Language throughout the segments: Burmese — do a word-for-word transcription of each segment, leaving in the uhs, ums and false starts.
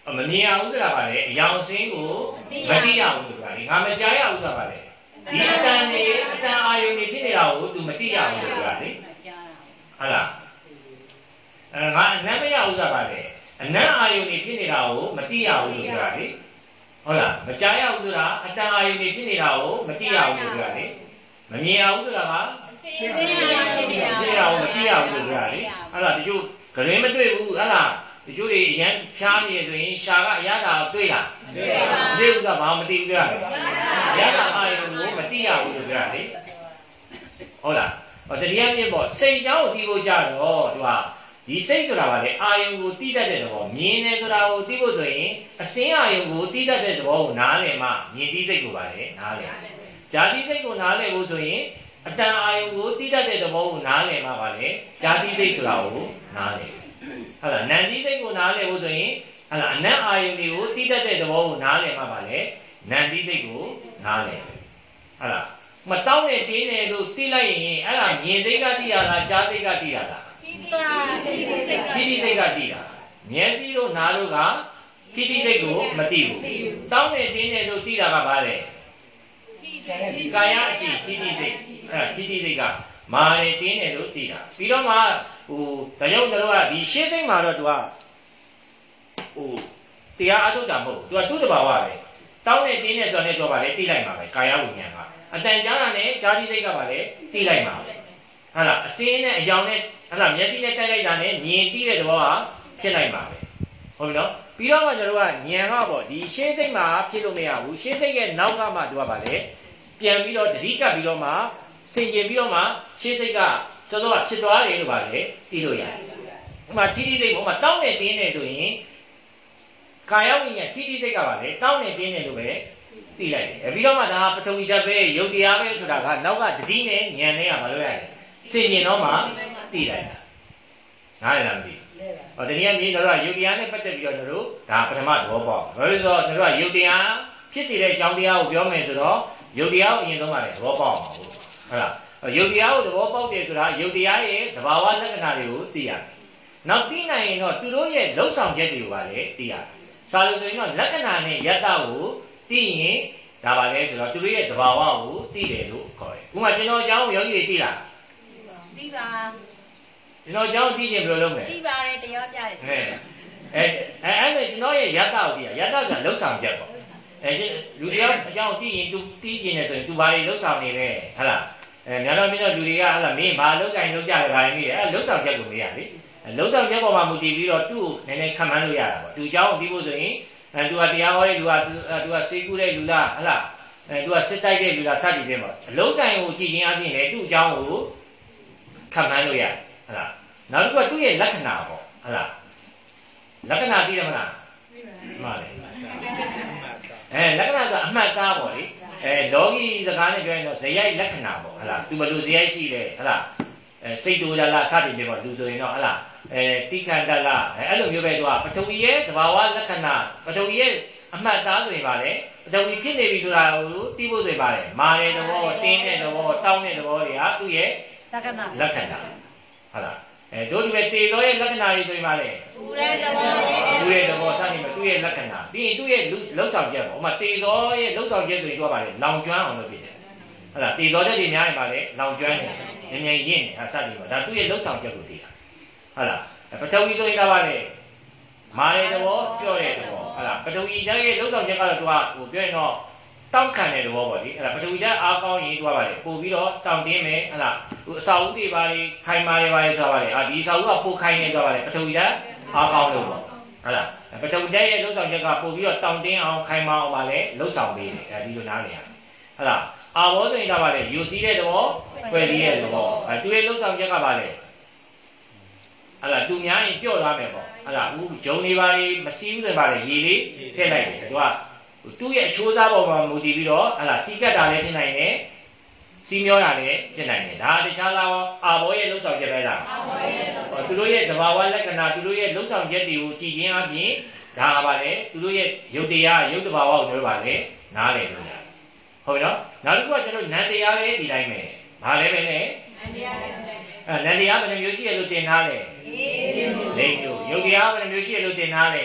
မမြင်အောင်ဆိုတာပါလေအယောင်စင်းကိုမသိရဘူးဆိုတာလေငါမကြားရဘူးဆိုတာပါလေဒီအတန်နေအတန်အာယုန်နေဖြစ်နေတာကို तू မသိရဘူးဆိုတာလေဟုတ်လားအဲငါအနမ်းမရဘူးဆိုတာပါလေအနမ်းအာယုန်နေဖြစ်နေတာကိုမသိရဘူးဆိုတာလေဟုတ်လားမကြားရဘူးဆိုတာအတန်အာယုန်နေဖြစ်နေတာကိုမသိရဘူးဆိုတာလေမမြင်ရဘူးဆိုတာကသိရဖြစ်နေတာကိုမသိရဘူးဆိုတာလေဟုတ်လားတချို့ဂရင်းမတွေ့ဘူးဟုတ်လားတချို့တွေရမ်းဖြားနေဆိုရင်ရှာကအရသာတွေ့လားတွေ့ပါဘူးတွေ့ဘူးဆိုတာဘာမှမသိဘူးကြရတယ်ရသာအာယုံကိုမသိရဘူးလို့ပြောတာလေဟုတ်လားဟောတရားမြင်ပေါ့စိတ်ကြောင့်သိဖို့ကြတော့သူကဒီစိတ်ဆိုတာကလေအာယုံကိုသိတတ်တဲ့သဘောမြင်တယ်ဆိုတာကိုသိဖို့ဆိုရင်အစင်းအာယုံကိုသိတတ်တဲ့သဘောကိုနားလည်မှမြင်သိစိတ်ကိုပါလေနားလည်ဇာတိစိတ်ကိုနားလည်ဖို့ဆိုရင်အတန်အာယုံကိုသိတတ်တဲ့သဘောကိုနားလည်မှပါလေဇာတိစိတ်ဆိုတာကိုနားလည်ဟုတ်လားနန္ဒီစိတ်ကိုနားလည်ဖို့ဆိုရင်ဟုတ်လားအနတ်အာယုန်တွေကိုသိတတ်တဲ့သဘောကိုနားလည်မှပါလေနန္ဒီစိတ်ကိုနားလည်ဟုတ်လားမတောင်းနဲ့တင်းတယ်လို့သိလိုက်ရင်အဲ့ဒါမြင်စိတ်ကသိရလားကြားစိတ်ကသိရလားသိတိစိတ်ကသိတာမျက်စိတို့နားတို့ကသိတိစိတ်ကိုမသိဘူးတောင်းနဲ့တင်းတယ်လို့သိတာကဘာလဲကာယအကြည့်သိတိစိတ်အဲ့ဒါသိတိစိတ်ကမာတယ်တင်းတယ်လို့သိတာပြီးတော့မှဟိုဒါကြောင့်တို့ကဒီရှင်းစိတ်မှာတော့သူကဟိုတရားအထုတ်တာမဟုတ်သူကသူ့တဘာဝပဲတောင်းနဲ့တင်းနဲ့ဆိုတော့လည်းတော့ဗာလေသိလိုက်မှာပဲကာယဝိညာဉ်ကအတန်ကြားတာနဲ့ကြားတိစိတ်ကဗာလေသိလိုက်မှာပဲဟုတ်လားအစင်းနဲ့အယောင်နဲ့ဟုတ်လားမျက်စိနဲ့တိုက်လိုက်တာနဲ့မြင်သိတဲ့သဘောကဖြစ်လိုက်မှာပဲဟုတ်ပြီနော်ပြီးတော့မှကျွန်တော်တို့ကဉာဏ်ကပေါ့ဒီရှင်းစိတ်မှာဖြစ်လို့မရဘူးရှင်းစိတ်ရဲ့နောက်ကမှသူကဗာလေပြန်ပြီးတော့တတိကပ်ပြီးတော့မှစင်ကျင်ပြီးတော့မှရှင်းစိတ်ကစောစောကဖြစ်သွားတယ်လို့ဗာလေသိလို့ရတယ်ဥပမာတိတိစိတ်ဘုံမှာတောင်းနဲ့တင်းနေဆိုရင်ကာယဝိညာဉ်တိတိစိတ်ကပါလေတောင်းနေတင်းနေလို့ပဲသိလိုက်တယ်ပြီးတော့မှဒါပထဝီဓာတ်ပဲယုတ်တရားပဲဆိုတာကနောက်ကတတိနဲ့ဉာဏ်နဲ့ကမလို့ရတယ်စင်ကျင်တော့မှသိလိုက်တာနားလည်လားမသိဟောတနည်းအားဖြင့်တို့ကယုတ်တရားနဲ့ပတ်သက်ပြီးတော့တို့ဒါပထမသဘောပေါက်ဘာလို့လဲဆိုတော့တို့ကယုတ်တရားဖြစ်စေတဲ့အကြောင်းတရားကိုပြောမယ်ဆိုတော့ယုတ်တရားကိုအရင်ဆုံးကလည်းသဘောပေါက်အောင်ဟုတ်လားယုတ်တရားကိုသဘောပေါက်တယ်ဆိုတာယုတ်တရားရဲ့သဘာဝလက္ခဏာတွေကိုသိရတယ်နောက်သိနိုင်ရင်တော့သူတို့ရဲ့လှုပ်ဆောင်ချက်တွေကိုပါလေသိရတယ်စာလို့ဆိုရင်တော့လက္ခဏာနဲ့ယတ္တကိုသိရင်ဒါပါလေဆိုတော့သူတို့ရဲ့သဘာဝကိုသိတယ်လို့ခေါ်တယ်ဥပမာကျွန်တော်အကြောင်းယောဂီတွေသိလားသိပါကျွန်တော်အကြောင်းသိရင်ဘယ်လိုလုပ်မလဲသိပါတယ်တရားပြတယ်အဲအဲအဲ့ဒါကျွန်တော်ရဲ့ယတ္တကိုသိရယတ္တဆိုတာလှုပ်ဆောင်ချက်ပေါ့အဲလူတယောက်အကြောင်းသိရင်သူသိကျင်တယ်ဆိုရင်သူဘာတွေလှုပ်ဆောင်နေလဲဟုတ်လားအဲများတော့မြင်တော့လူတွေကအဲ့ဒါမင်းဘာလှုပ်ကြင်လှုပ်ကြတယ်ဘာတွေနေလဲအဲ့လှုပ်ဆောင်ချက်ကိုမေးရလေလှုပ်ဆောင်ချက်ပေါ်မှာမူတည်ပြီးတော့သူ့ကိုနည်းနည်းခံမှန်းလို့ရတာပေါ့သူအကြောင်းပြီးဖို့ဆိုရင်အဲသူကတရားဟောတဲ့လူကသူကစေကူတဲ့လူလားဟုတ်လားအဲသူကစစ်တိုက်တဲ့လူလားစသည်ဖြင့်ပေါ့အလုံးတိုင်ကိုကြည်ချင်းအပြင်လေသူ့အကြောင်းကိုခံမှန်းလို့ရတယ်ဟုတ်လားနောက်တစ်ခုကသူ့ရဲ့လက္ခဏာပေါ့ဟုတ်လားလက္ခဏာသိတယ်မလားသိပါဘူးမှန်တယ်အဲလက္ခဏာဆိုအမှတ်သားပေါ့လေအဲလောကီစကားနဲ့ပြောရင်တော့ဇယိုက်လက္ခဏာပေါ့ဟုတ်လားသူဘယ်လိုဇယိုက်ရှိလဲဟုတ်လားအဲစိတ်တူရလားစသည်ဖြင့်ပေါ့လူဆိုရင်တော့ဟုတ်လားအဲတိခန္ဓလားအဲအဲ့လိုမျိုးပဲသူကပထဝီရဲ့သဘာဝလက္ခဏာပထဝီရဲ့အမှတ်သားဆိုရင်ပါလေပထဝီဖြစ်နေပြီဆိုတာကိုသိဖို့ဆိုရင်ပါလေမာတဲ့သဘောတင်းတဲ့သဘောတောင်းတဲ့သဘောတွေကသူ့ရဲ့လက္ခဏာလက္ခဏာဟုတ်လားအဲတို့ဒီပဲတေသောရဲ့လက္ခဏာတွေဆိုရင်ပါလေသူရဲ့သဘောသူရဲ့သဘောစသည်မှာသူ့ရဲ့လက္ခဏာပြီးရင်သူ့ရဲ့လှုပ်ဆောင်ချက်ပေါ့ဥပမာတေသောရဲ့လှုပ်ဆောင်ချက်ဆိုရင်သူကပါလေလောင်ကျွမ်းအောင်လုပ်ဖြစ်တယ်ဟုတ်လားတေသောတဲ့တွေများရင်ပါလေလောင်ကျွမ်းနေငြိမ်ငြိမ်ရင့်နေအစသည်ပါဒါသူ့ရဲ့လှုပ်ဆောင်ချက်ကိုသိတာဟုတ်လားပထဝီဆိုရင်တော့ပါလေမာတဲ့သဘောပြောတဲ့သဘောဟုတ်လားပထဝီဓာတ်ရဲ့လှုပ်ဆောင်ချက်ကတော့သူကဟိုပြောရင်တော့တောက်ခံတဲ့သဘောပေါ့လေအဲ့ဒါပထဝီဓာတ်အားကောင်းရင်သူကပါလေပို့ပြီးတော့တောင့်တင်းမယ်ဟုတ်လားဟိုအစာအုပ်တွေပါလေခိုင်မာတွေပါလေဆိုတော့ပါလေအာဒီအစာအုပ်ကပို့ခိုင်နေတော့ပါလေပထဝီဓာတ်အားကောင်းလို့ပေါ့ဟုတ်လားပထဝီဓာတ်ရဲ့လှုပ်ဆောင်ချက်ကပို့ပြီးတော့တောင့်တင်းအောင်ခိုင်မာအောင်ပါလေလှုပ်ဆောင်ပေးတယ်အဲဒီလိုနားလည်ရဟုတ်လားအာဘောဆိုရင်တော့ပါလေယူစီးတဲ့သဘောဖွဲ့စည်းတဲ့သဘောအဲသူရဲ့လှုပ်ဆောင်ချက်ကပါလေအဲ့ဒါသူများရင်ပြော့သွားမယ်ပေါ့အဲ့ဒါအခုဂျုံနေပါလေမရှိဘူးဆိုပါလေရေလေးထည့်လိုက်တယ်သူကသူ့ရဲ့အချိုးစားပေါ်မှာမူတည်ပြီးတော့အဲ့ဒါစီကတ်တာလည်းဖြစ်နိုင်တယ်စီမျောတာလည်းဖြစ်နိုင်တယ်ဒါတခြားလားအာဘောရဲ့လှုပ်ဆောင်ချက်ပဲလားအာဘောရဲ့လှုပ်ဆောင်သူတို့ရဲ့သဘာဝလက္ခဏာသူတို့ရဲ့လှုပ်ဆောင်ချက်တွေကိုကြည်ချင်းအပြင်ဒါပါလေသူတို့ရဲ့ယုတ်တရားယုတ်တဘာဝကိုပြောပါလေနားလည်လို့ရတယ်ဟုတ်ပြီနော်နောက်တစ်ခုကကျွန်တော်နန္တရားပဲဒီတိုင်းပဲဘာလဲပဲနဲ့နန္တရားပဲအဲနန္တရားဘယ်နှမျိုးရှိရလို့တင်ထားလဲ၄မျိုးယုတ်တရားဘယ်နှမျိုးရှိရလို့တင်ထားလဲ၄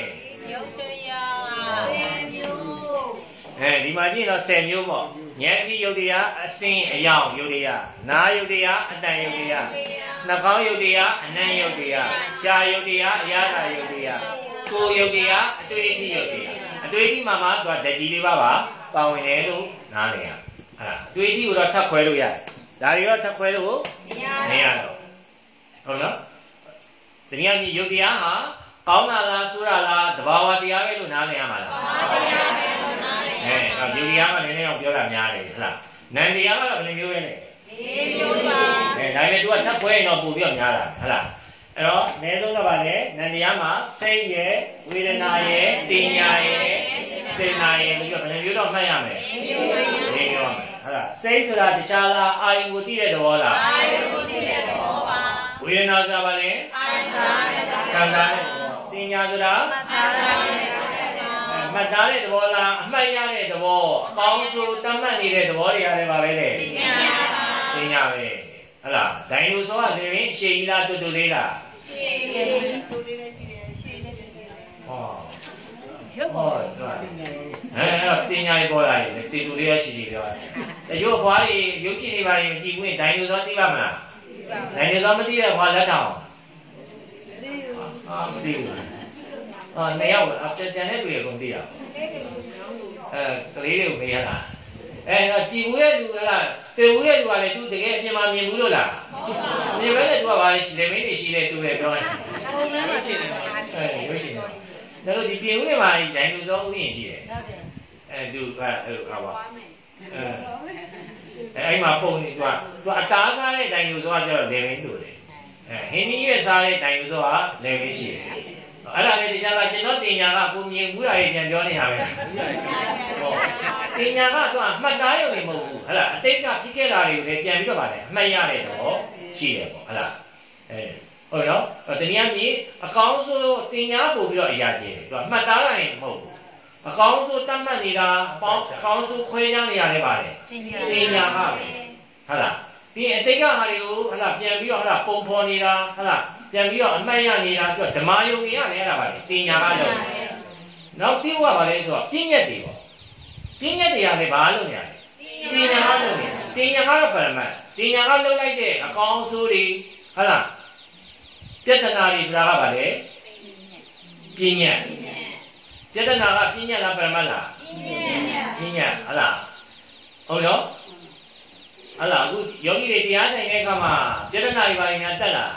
ယုတ်တရားဆယ်မျိုးအဲဒီမှာကြည့်တော့ဆယ်မျိုးပေါ့ဉာဏ်ရှိယုတ်တရားအစင်းအယောင်ယုတ်တရားနာယုတ်တရားအတန်ယုတ်တရားနှာခေါင်းယုတ်တရားအနံ့ယုတ်တရားရှားယုတ်တရားအရာသာယုတ်တရားကိုယ်ယုတ်တရားအတွေ့အထိယုတ်တရားအတွေ့အထိမှာမှသူကဓာတ်ကြီးလေးပါပါပါဝင်တယ်လို့နားလည်ရအဲ့ဒါအတွေ့အထိကိုတော့ထပ်ခွဲလို့ရတယ်ဒါတွေတော့ထပ်ခွဲလို့မရတော့ဟုတ်နော်တရားကြီးယုတ်တရားဟာကောင်းတာလားဆိုးတာလားတဘာဝတရားပဲလို့နားလည်ရမှာလားတဘာဝတရားပဲလို့နားလည်ရပါဘူးအဲယုတ်တရားကလည်းနည်းနည်းအောင်ပြောတာများတယ်ဟုတ်လားနံတရားကတော့ဘယ်လိုမျိုးပဲလဲ၄မျိုးပါအဲဒါပေမဲ့ तू ကထပ်ခွဲရင်တော့ပို့ပြီးတော့များတာဟုတ်လားအဲ့တော့အနည်းဆုံးတော့ဗာလဲနံတရားမှာစိတ်ရဲ့ဝေဒနာရဲ့တင်ညာရဲ့စေနာရဲ့ပြီးတော့ဘယ်လိုမျိုးတော့မှတ်ရမယ်၄မျိုးပါ၄မျိုးပါဟုတ်လားစိတ်ဆိုတာတခြားလားအာယုကိုသိတဲ့သဘောလားအာယုကိုသိတဲ့သဘောပါဝေဒနာဆိုတာဗာလဲအာယုဆိုတာခံစားတဲ့သဘောတင်ညာဆိုတာမှတ်သားတဲ့သဘောမှတ်သားတဲ့သဘောလားအမှတ်ရတဲ့သဘောအကောင်းဆုံးတတ်မှတ်နေတဲ့သဘောတွေရတယ်ဗာပဲလေတင်ညာပါတင်ညာပဲဟုတ်လားဒိုင်နိုဆောကလည်းရင်ရှည်ကြီးလားတူတူလေးလားရှည်ကြီးတူလေးလည်းရှိတယ်ရှည်လည်းရှိတယ်ဟောရုပ်ဟောအဲတင်ညာပေါ်လာတယ်တူတူလေးလည်းရှိတယ်ပြောတယ်တချို့ဘွားကြီးရုပ်ချင်နေပါရင်မကြည့်ဘူးရင်ဒိုင်နိုဆောသိပါမလားဒိုင်နိုဆောမသိတဲ့ဘွားလက်ထောင်အာမသိဘူးအာနေရောက်အပြပြန်တဲ့တွေ့ရကုန်သိတာအဲကလေးတွေကိုမေးရတာအဲတော့ကြည်ဘူးရဲ့လူကတေဘူးရဲ့လူကလည်းသူတကယ်အပြင်မှာမြင်ဘူးလို့လားမြင်ပဲလေသူကဘာလဲလေမင်းတွေရှိတယ်သူပဲပြောတယ်ပုံမှန်လို့ရှိတယ်အဲရုပ်ရှင်တယ်ဒါလို့ဒီပြင်ဦးတွေမှာဒိုင်နိုဆောဥယျာဉ်ရှိတယ်အဲသူကအဲ့လိုဟာပါအဲအဲ့မှာပုံနေသူကသူအတားစားတဲ့ဒိုင်နိုဆောကကျတော့လေမင်းတို့တယ်အဲဟင်းကြီးရွက်စားတဲ့ဒိုင်နိုဆောကလေမင်းရှိတယ်အဲ့ဒါလေတရားကကျွန်တော်တင်ညာကကိုမြင်ဘူးတာကြီးပြန်ပြောနေတာပဲဟုတ်တင်ညာကတော့မှတ်သားရုံနဲ့မဟုတ်ဘူးဟဲ့လားအတိတ်ကဖြစ်ခဲ့တာတွေကိုလည်းပြန်ပြီးတော့ဗါတယ်အမှတ်ရတဲ့တော့ရှိတယ်ပေါ့ဟဲ့လားအဲဟုတ်ရောတရားမြေအကောင်းဆုံးတင်ညာပို့ပြီးတော့အရာကြီးတယ်သူကမှတ်သားနိုင်မဟုတ်ဘူးအကောင်းဆုံးတတ်မှတ်နေတာပေါင်းအကောင်းဆုံးခွဲခြားနေရတယ်ဗါတယ်တင်ညာကပဲဟုတ်လားဒီအတိတ်ကဟာတွေကိုဟဲ့လားပြန်ပြီးတော့ဟဲ့လားပုံဖော်နေတာဟဲ့လားပြန်ပြီးတော့အမှတ်ရနေတာသူကဓမ္မယုံကြီးရတယ်အဲ့ဒါပါလေတင်ညာကလို့နောက်တိဝကပါလေဆိုတော့ပြည့်ညက်တွေပေါ့ပြည့်ညက်တွေရတယ်ဘာလို့နေရလဲတင်ညာကလို့နေတင်ညာကတော့ပရမတ်တင်ညာကလှုပ်လိုက်တဲ့အကောင်းဆိုးတွေဟုတ်လားပြဿနာတွေဆိုတာကပါလေပြည့်ညက်ပြဿနာကပြည့်ညက်လားပရမတ်လားပြည့်ညက်ဟုတ်လားဟုတ်ရောဟုတ်လားအခုယောဂီတွေတရားဆိုင်တဲ့အခါမှာပြဿနာတွေပါရင်တက်လာ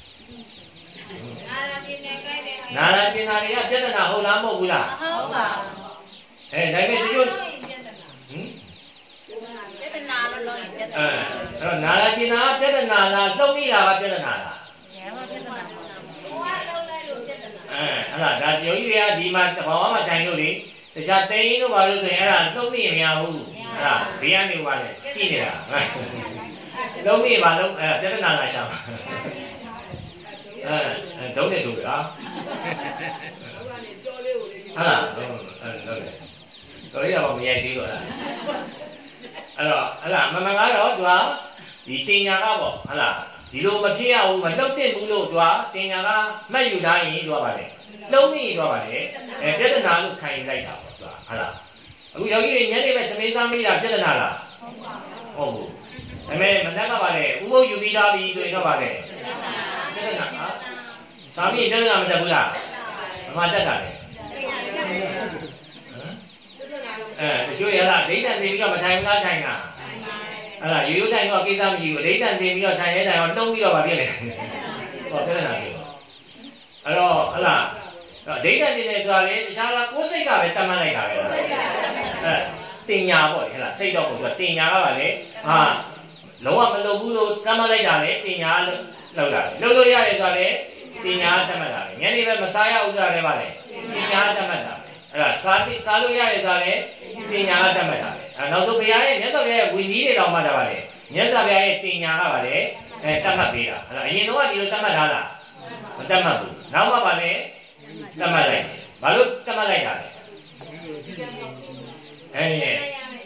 နာရပင်နာတွေကပြဿနာဟုတ်လားမဟုတ်ဘူးလားဟုတ်ပါအဲဒါပေမဲ့ဒီလိုဟင်ပြဿနာလို့လို့ပြဿနာအဲအဲ့တော့နာရပင်နာပြဿနာလားလှုပ်နေတာကပြဿနာလားရဲမပြဿနာဟုတ်လားဘဝလုံးလိုက်လို့ပြဿနာအဲအဲ့ဒါဒါယောဂီတွေကဒီမှာဘာမှမတိုင်လို့လေတခြားတိန်လို့ပါလို့ဆိုရင်အဲ့ဒါလှုပ်နေမရဘူးအဲ့ဒါဘေးကနေပါလေကြည့်နေတာလှုပ်နေပါလို့အဲပြဿနာလာရှာပါအဲဒုံးနေတို့လားဟာဟုတ်ဟုတ်တယ်တော်ရအောင်မရိုက်သေးတော့လားအဲ့တော့ဟလာမမကတော့သူကဒီတင်ညာကပေါ့ဟလာဒီလိုမဖြစ်ရဘူးမလှုပ်တဲ့ဘူးလို့သူကတင်ညာကမှတ်ယူထားရင်သူကပါလေလှုပ်နေတော့ပါလေအဲပြဿနာလို့ခံယူလိုက်တာပေါ့သူကဟလာအခုယောဂီတွေညနေပဲသမီးစားမိတာပြဿနာလားဟုတ်ဘူးဒါပေမဲ့မနက်ကပါလေဥပုပ်ယူပြီးသားပြီဆိုရင်တော့ပါလေပြဿနာဟာသာမီးပြဿနာမတက်ဘူးလားမမတက်တာလေအဲတချို့ရလားဒိဋ္ဌံသိပြီးတော့မထိုင်ဘူးလားထိုင်တာအဲ့ဒါရိုးရိုးထိုင်တော့ကိစ္စမရှိဘူးဒိဋ္ဌံသိပြီးတော့ထိုင်ရဲထိုင်တော့တုံးပြီးတော့ဗာဖြစ်လေဟောပြဿနာပြီအဲ့တော့ဟလားဒိဋ္ဌံသိနေဆိုတာလေတခြားလားကိုယ်စိတ်ကပဲတတ်မှတ်လိုက်တာပဲအဲတင်ညာပေါ့လေဟလားစိတ်တော့ကိုသူကတင်ညာကပါလေဟာလုံးဝမလုပ်ဘူးလို့တတ်မှတ်လိုက်တာလေတင်ညာလောက်တာလေလုပ်လို့ရတယ်ဆိုတာလေတင်ညာတတ်မှတ်တာလေညနေပဲမစားရဥစ္စာတွေပါလေတင်ညာတတ်မှတ်တာအဲ့ဒါစားတိစားလို့ရတယ်ဆိုတာလေတင်ညာကတတ်မှတ်တာလေအဲနောက်ဆုံးဘုရားရဲ့မြတ်စွာဘုရားရဲ့ဝိနည်းတွေတော်မှတ်တာပါလေမြတ်စွာဘုရားရဲ့တင်ညာကပါလေအဲတတ်မှတ်ပေးတာအဲ့ဒါအရင်တော့ဒီလိုတတ်မှတ်ထားလားမတတ်မှတ်ဘူးနောက်မှပါလေတတ်မှတ်လိုက်ဘာလို့တတ်မှတ်လိုက်တာလဲအဲဒီအဲ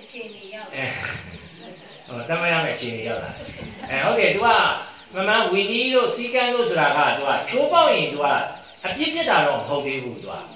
ဟောတတ်မှတ်ရမယ့်အခြေအနေရောက်လာအဲဟုတ်တယ် तू ကမမဝီနီးတို့စီကန်းတို့ဆိုတာက तू ကချိုးပေါက်ရင် तू ကအပြစ်ပြစ်တာတော့မဟုတ်သေးဘူး तू က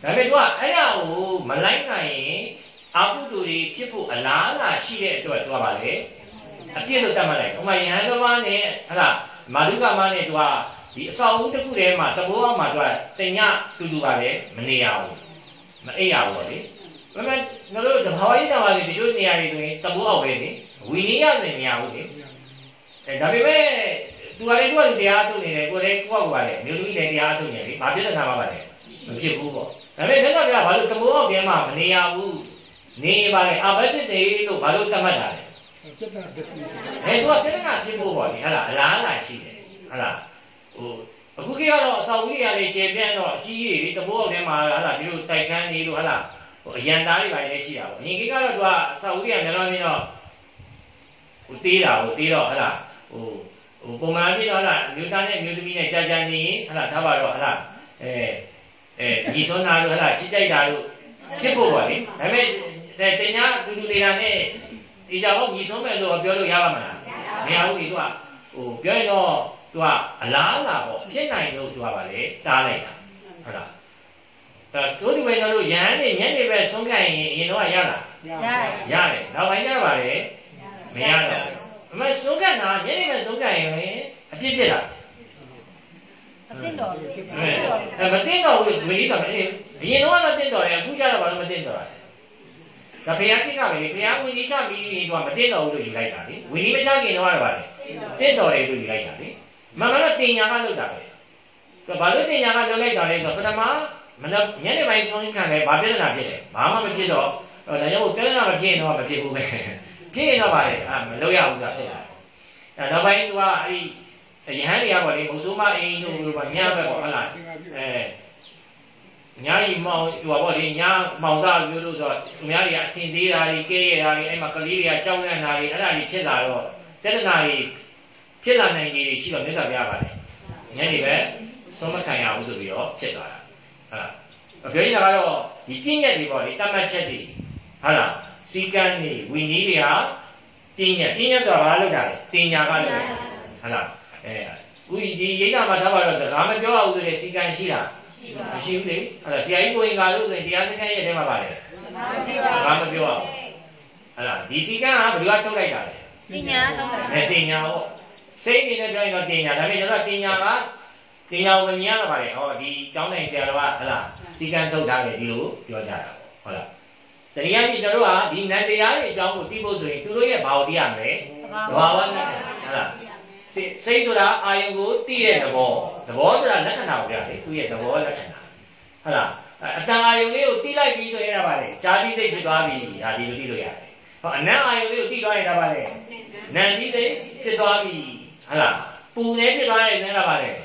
ဒါပေမဲ့သူကအဲ့ဒါကိုမလိုက်နိုင်ရင်အကုသိုလ်တွေဖြစ်ဖို့အလားအလာရှိတဲ့အတွက်သူကပါလေအပြစ်လို့သတ်မှတ်လိုက်ဥပမာယဟန်တော်ဘာနဲ့ဟလာမာဓုကမနဲ့သူကဒီအဆောက်အဦတစ်ခုထဲမှာသဘောအောက်မှာသူကတင်ညတူတူပါလေမနေရဘူးမအိပ်ရဘူးလေဒါပေမဲ့ငါတို့သဘာဝရေးတာပါလေဒီလိုနေရာတွေဆိုရင်သဘောအောက်ပဲလေဝီနီးရတယ်မရဘူးလေအဲဒါပေမဲ့သူကလေသူကတရားထုတ်နေတယ်ကိုယ်လည်းကိုယ့်ကပါလေမြို့လူကြီးလည်းတရားထုတ်နေတယ်ဘာပြဿနာမှပါလဲမဖြစ်ဘူးပေါ့ဒါပေမဲ့မြတ်စွာဘုရားဘာလို့သဘောအောက်ထဲမှာမနေရဘူးနေပါလေအဘိဓိစေလို့ဘာလို့သတ်မှတ်တာလဲအဲသူကပြဿနာဖြစ်ဖို့ပေါ့လေဟဲ့လားအလားအလာရှိတယ်ဟဲ့လားဟိုအခုကတော့အစာဝိရိယတွေကျေပြန့်တော့အကြီးကြီးတွေတဘိုးအောက်ထဲမှာဟဲ့လားဒီလိုတိုက်ခန်းနေလို့ဟဲ့လားဟိုအရန်သားတွေပါလေရှိတာပေါ့အရင်ကတော့သူကအစာဝိရိယများများပြီးတော့ဟိုတေးတာဟိုတေးတော့ဟဲ့လားဟိုဟိုပုံမှန်ပြီးတော့ဟဲ့လားမြို့သားနဲ့မြို့သမီးနဲ့ကြာကြာနေဟဲ့လားထားပါတော့ဟဲ့လားအဲအဲညီစွန်းသားတို့ဟဲ့လားချစ်ကြိုက်တာတို့ဖြစ်ဖို့ပေါ့လေဒါပေမဲ့တင်ညာတူတူနေတာနဲ့ဒီကြောင့်ညီစွန်းမဲ့လို့ပြောလို့ရပါမလားမရဘူးဒီသူကဟိုပြောရင်တော့သူကအလားအလာပေါ့ဖြစ်နိုင်လို့သူကပါလေတားလိုက်တာဟုတ်လားအဲတို့ဒီမဲ့တို့ရဟန်းနေညနေပဲဆုံးခိုင်းရင်အရင်တော့ရလားရတယ်ရတယ်နောက်ပိုင်းကျပါလေမရတော့အမေဆုံးခိုင်းတာညနေပဲဆုံးခိုင်းရင်အပြစ်ဖြစ်တာမတင်တော်ဘူးအဲမတင်တော်ဘူးဝိနည်းတော်တယ်အရင်တော့တော့တင်တော်တယ်အခုကျတော့ဘာလို့မတင်တော်လဲဒါဘုရားကြည့်ကြမယ်လေဘုရားဝိနည်းချပြီးရင်တော့မတင်တော်ဘူးလို့ယူလိုက်တာလေဝိနည်းမချခင်တော့ပါလေတင်တော်တယ်လို့ယူလိုက်တာလေမမတော့တင်ညာကလုပ်တာပဲ။ဘာလို့တင်ညာကလုပ်လိုက်တာလဲဆိုတော့ပထမမနက်ညနေပိုင်းဆုံးခံတယ်ဘာပြဿနာဖြစ်လဲ။ဘာမှမဖြစ်တော့ဒါကြောင့်ပြဿနာမဖြစ်ရင်တော့မဖြစ်ဘူးပဲ။ဖြစ်ရင်တော့ပါလေအာမလုပ်ရဘူးဆိုတာဖြစ်လာတယ်။အဲနောက်ပိုင်းသူကအဲ့ဒီရဟန်းတွေကပေါ့လေဘုဆိုးမအိမ်တို့လိုပါညဘက်ပေါ့ဟုတ်လား။အဲညကြီးမောင်ဟိုပေါ့လေညမောင်သားမျိုးလို့ဆိုတော့သူများတွေကအထင်သေးတာတွေကဲရတာတွေအဲ့မှာကလေးတွေကကြောက်နေတာတွေအဲ့ဒါတွေဖြစ်လာတော့ပြဿနာတွေဖြစ်လာနိုင်ကြီးရှိတော့မြတ်စွာဘုရားပါတယ်ညနေပဲဆုံးမခံရဘူးဆိုပြီးတော့ဖြစ်သွားတာဟုတ်လားအပြောရတာကတော့ဒီပြည့်ညက်တွေပေါ့လေတတ်မှတ်ချက်တွေဟုတ်လားစီကံတွေဝီနည်းတွေဟာပြည့်ညက်ပြည့်ညက်ဆိုတာဘာလို့လုပ်တာလဲတင်ညာကလုပ်တာဟုတ်လားအဲအခုဒီရိတ်တာမှာထားပါတော့စကားမပြောအောင်ဆိုတဲ့စီကံရှိလားမရှိဘူးလေဟုတ်လားဆရာကြီးကိုင်္ဂါလို့ဆိုရင်တရားစခန်းရဲ့ထဲမှာပါတယ်စကားမပြောအောင်ဟုတ်လားဒီစီကံကဘယ်လိုထုတ်လိုက်တာလဲတင်ညာထုတ်တာအဲတင်ညာပေါ့စိတ်အနေနဲ့ပြောရင်တော့တင်ညာဒါပေမဲ့ကျွန်တော်တင်ညာကတင်ညာကိုမြင်ရတော့ပါလေဟောဒီကျောင်းနိုင်ဆရာတော်ကဟလာစီကံထုတ်ထားတယ်ဒီလိုပြောကြတာပေါ့ဟုတ်လားတရားကြီးကျွန်တော်တို့ကဒီနတ်တရားတွေအကြောင်းကိုသိဖို့ဆိုရင်သူတို့ရဲ့ဘာကိုသိရမလဲသဘာဝလက္ခဏာဟုတ်လားစိတ်ဆိုတာအာယုံကိုသိတဲ့သဘောသဘောဆိုတာလက္ခဏာကိုပြတယ်သူရဲ့သဘောလက္ခဏာဟုတ်လားအတန်အာယုံလေးကိုသိလိုက်ပြီးဆိုရင်တော့ပါလေဇာတိစိတ်ဖြစ်သွားပြီဒါဒီလိုသိလို့ရတယ်ဟောအနံ့အာယုံလေးကိုသိသွားရင်တော့ပါလေနံတိစိတ်ဖြစ်သွားပြီဟုတ်လားပူနေဖြစ်သွားတယ်နည်းလားပါလေ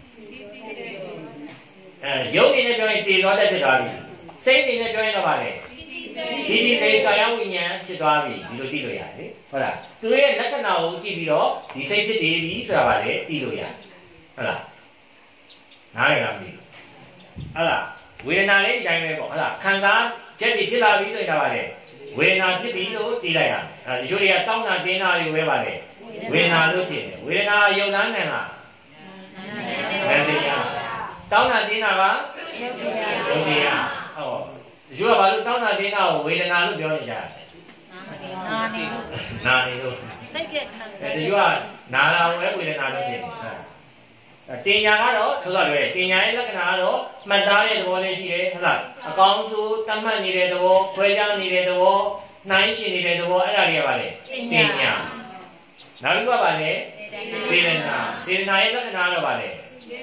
အဲရုပ်နေနဲ့ပြောရင်တည်သွားတဲ့ဖြစ်သွားပြီစိတ်နေနဲ့ပြောရင်တော့ပါလေဒီဒီစိတ်ကာယဝိညာဉ်ဖြစ်သွားပြီဒီလိုသိလို့ရတယ်လေဟုတ်လားသူရဲ့လက္ခဏာကိုကြည့်ပြီးတော့ဒီစိတ်ဖြစ်တည်ပြီဆိုတာပါလေသိလို့ရတယ်ဟုတ်လားနားရလားမသိဘူးဟုတ်လားဝေဒနာလေးဒီတိုင်းပဲပေါ့ဟုတ်လားခံစားချက်တွေဖြစ်လာပြီဆိုရင်တော့ပါလေဝေဒနာဖြစ်ပြီလို့သိလိုက်ရတယ်အဲဒီလိုတွေကတောင်းတာတင်းတာတွေပဲပါလေဝေဒနာလို့ဖြစ်တယ်ဝေဒနာယုံနာနဲ့လားဘယ်တရားတောင်းတာတင်းတာကယုံတရားဟောဒီလိုကဘာလို့တောင်းတာတင်းတာကိုဝေဒနာလို့ပြောနေကြလဲနာနေလို့နာနေလို့စိတ်ပြက်ခံစားဒီလိုကနာလာဝဲဝေဒနာလို့ဖြစ်တယ်တင်ညာကတော့ဆိုတော့လေတင်ညာရဲ့လက္ခဏာကတော့မှတ်သားတဲ့သဘောလေးရှိတယ်ဟုတ်လားအကောင်းဆုံးတတ်မှတ်နေတဲ့သဘောခွဲခြားနေတဲ့သဘောနှိုင်းရှင်နေတဲ့သဘောအဲ့ဒါတွေကပါလေတင်ညာနောက်တစ်ခုကပါလေစေတနာစေတနာရဲ့လက္ခဏာတော့ပါလေ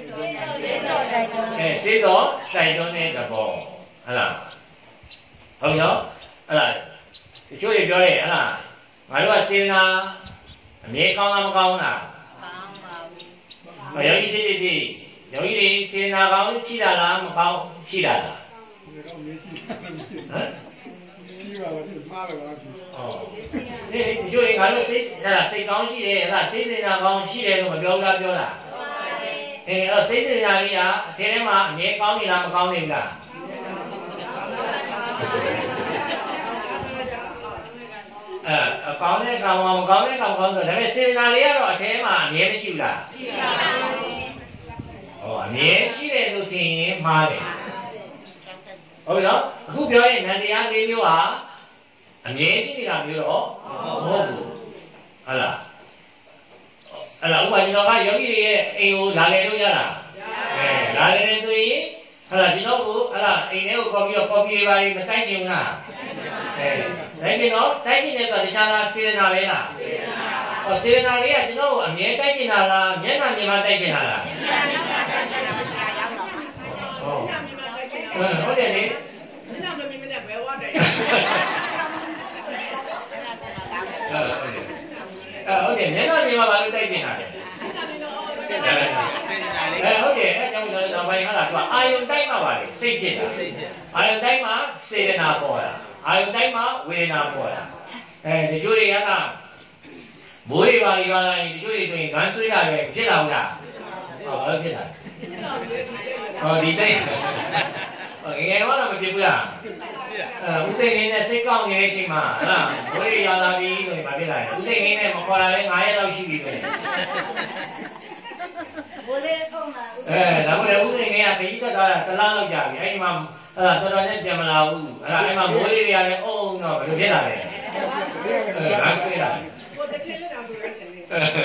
အဲစေသောတိုက်တွန်းတဲ့သဘောဟုတ်လားဟုတ်ရောဟုတ်လားတချို့တွေပြောတယ်ဟုတ်လားငါတို့ကစေတနာအမြဲကောင်းလားမကောင်းလားကောင်းပါဘူးယောဂီတိတိတိယောဂီတွေစေတနာကောင်းရှိတာလားမကောင်းရှိတာလားဟမ်ဒီပါဘာဖြစ်မှားတယ်ဘာဖြစ်အော်ဒီဒီကျိုးရင်ငါတို့စိတ်ဟဲ့လားစိတ်ကောင်းရှိတယ်ဟဲ့လားစိတ်စေတနာကောင်းရှိတယ်လို့မပြောဘူးလားပြောတာအေးအဲ့တော့စိတ်စေတနာလေးကအထဲထဲမှာအမြဲကောင်းနေလားမကောင်းနေဘူးလားအဲအကောင်းတဲ့ကောင်မကောင်းတဲ့ကောင်ကောင်းဆိုဒါပေမဲ့စေတနာလေးကတော့အထဲမှာအမြဲမရှိဘူးလားရှိပါဘူးဟောအမြဲရှိတယ်လို့ထင်ရင်မှားတယ်ဟဟုတ်ပြီနော်အခုပြောရင်နန္တရားလေးမျိုးဟာအမြဲရှိနေတာမျိုးတော့မဟုတ်ဘူးဟုတ်လားအဲ့ဒါဥပမာကျွန်တော်ကယောဂီတွေရဲ့အိမ်ကိုလာလေလို့ရတာအဲလာလေနေဆိုရင်ဟုတ်လားကျွန်တော်ကအဲ့ဒါအိမ်ထဲကိုခေါ်ပြီးတော့ကော်ဖီတွေပါမတိုက်ချင်ဘူးလားအဲဒါကျင်တော့တိုက်ချင်တယ်ဆိုတော့တခြားလားစေတနာပဲလားစေတနာပါဟောစေတနာလေးကကျွန်တော်အမြဲတိုက်ချင်တာလားမျက်နှာမြင်မှတိုက်ချင်တာလားမျက်နှာမြင်မှတိုက်ချင်တာရောက်တော့ဟုတ်ဟုတ်တယ်လေမျက်နှာမမြင်မနဲ့ဘယ်ဝါတိုက်ဟုတ်တယ်မျက်နှာမြင်မှဘာလို့တိုက်ချင်တာလဲအဲဟုတ်တယ်အဲကြောင့်ကျွန်တော်ဘိုင်းဟာလားသူကအာယုန်တိုင်းမှာပါလေစိတ်ဖြစ်တာအာယုန်တိုင်းမှာစေတနာပေါ်တာအာယုန်တိုင်းမှာဝေဒနာပေါ်တာအဲဒီကျိုးတွေကမိုးတွေပါရွာလာရင်ဒီကျိုးတွေဆိုရင်ငန်းဆွေးရတယ်ဖြစ်လာဘူးလားဟောဘာဖြစ်လာဟောဒီတိုင်းဟောငယ်ငယ်တော့မဖြစ်ဘူးလားအဲဦးစိန်လေးနဲ့စိတ်ကောင်းနေတဲ့အချိန်မှာဟလားမိုးတွေရွာလာပြီဆိုရင်ဘာဖြစ်လာလဲဦးစိန်လေးနဲ့မခေါ်လာလဲငါးရက်လောက်ရှိပြီဆိုရင်ဘိုးလေးထုံးလာအဲဒါမှလည်းဦးစိန်လေးကခကြီးတက်သွားတာတလားလောက်ကြာပြီအဲဒီမှာအဲ့ဒါတော်တော်နဲ့ပြန်မလာဘူးအဲ့ဒါအဲ့မှာမိုးလေးတွေကလည်းအုံတော့ဘယ်လိုဖြစ်လာလဲအဲငါဆွေးလာကိုတချင်းလေးတော့ဆိုရချင်တယ်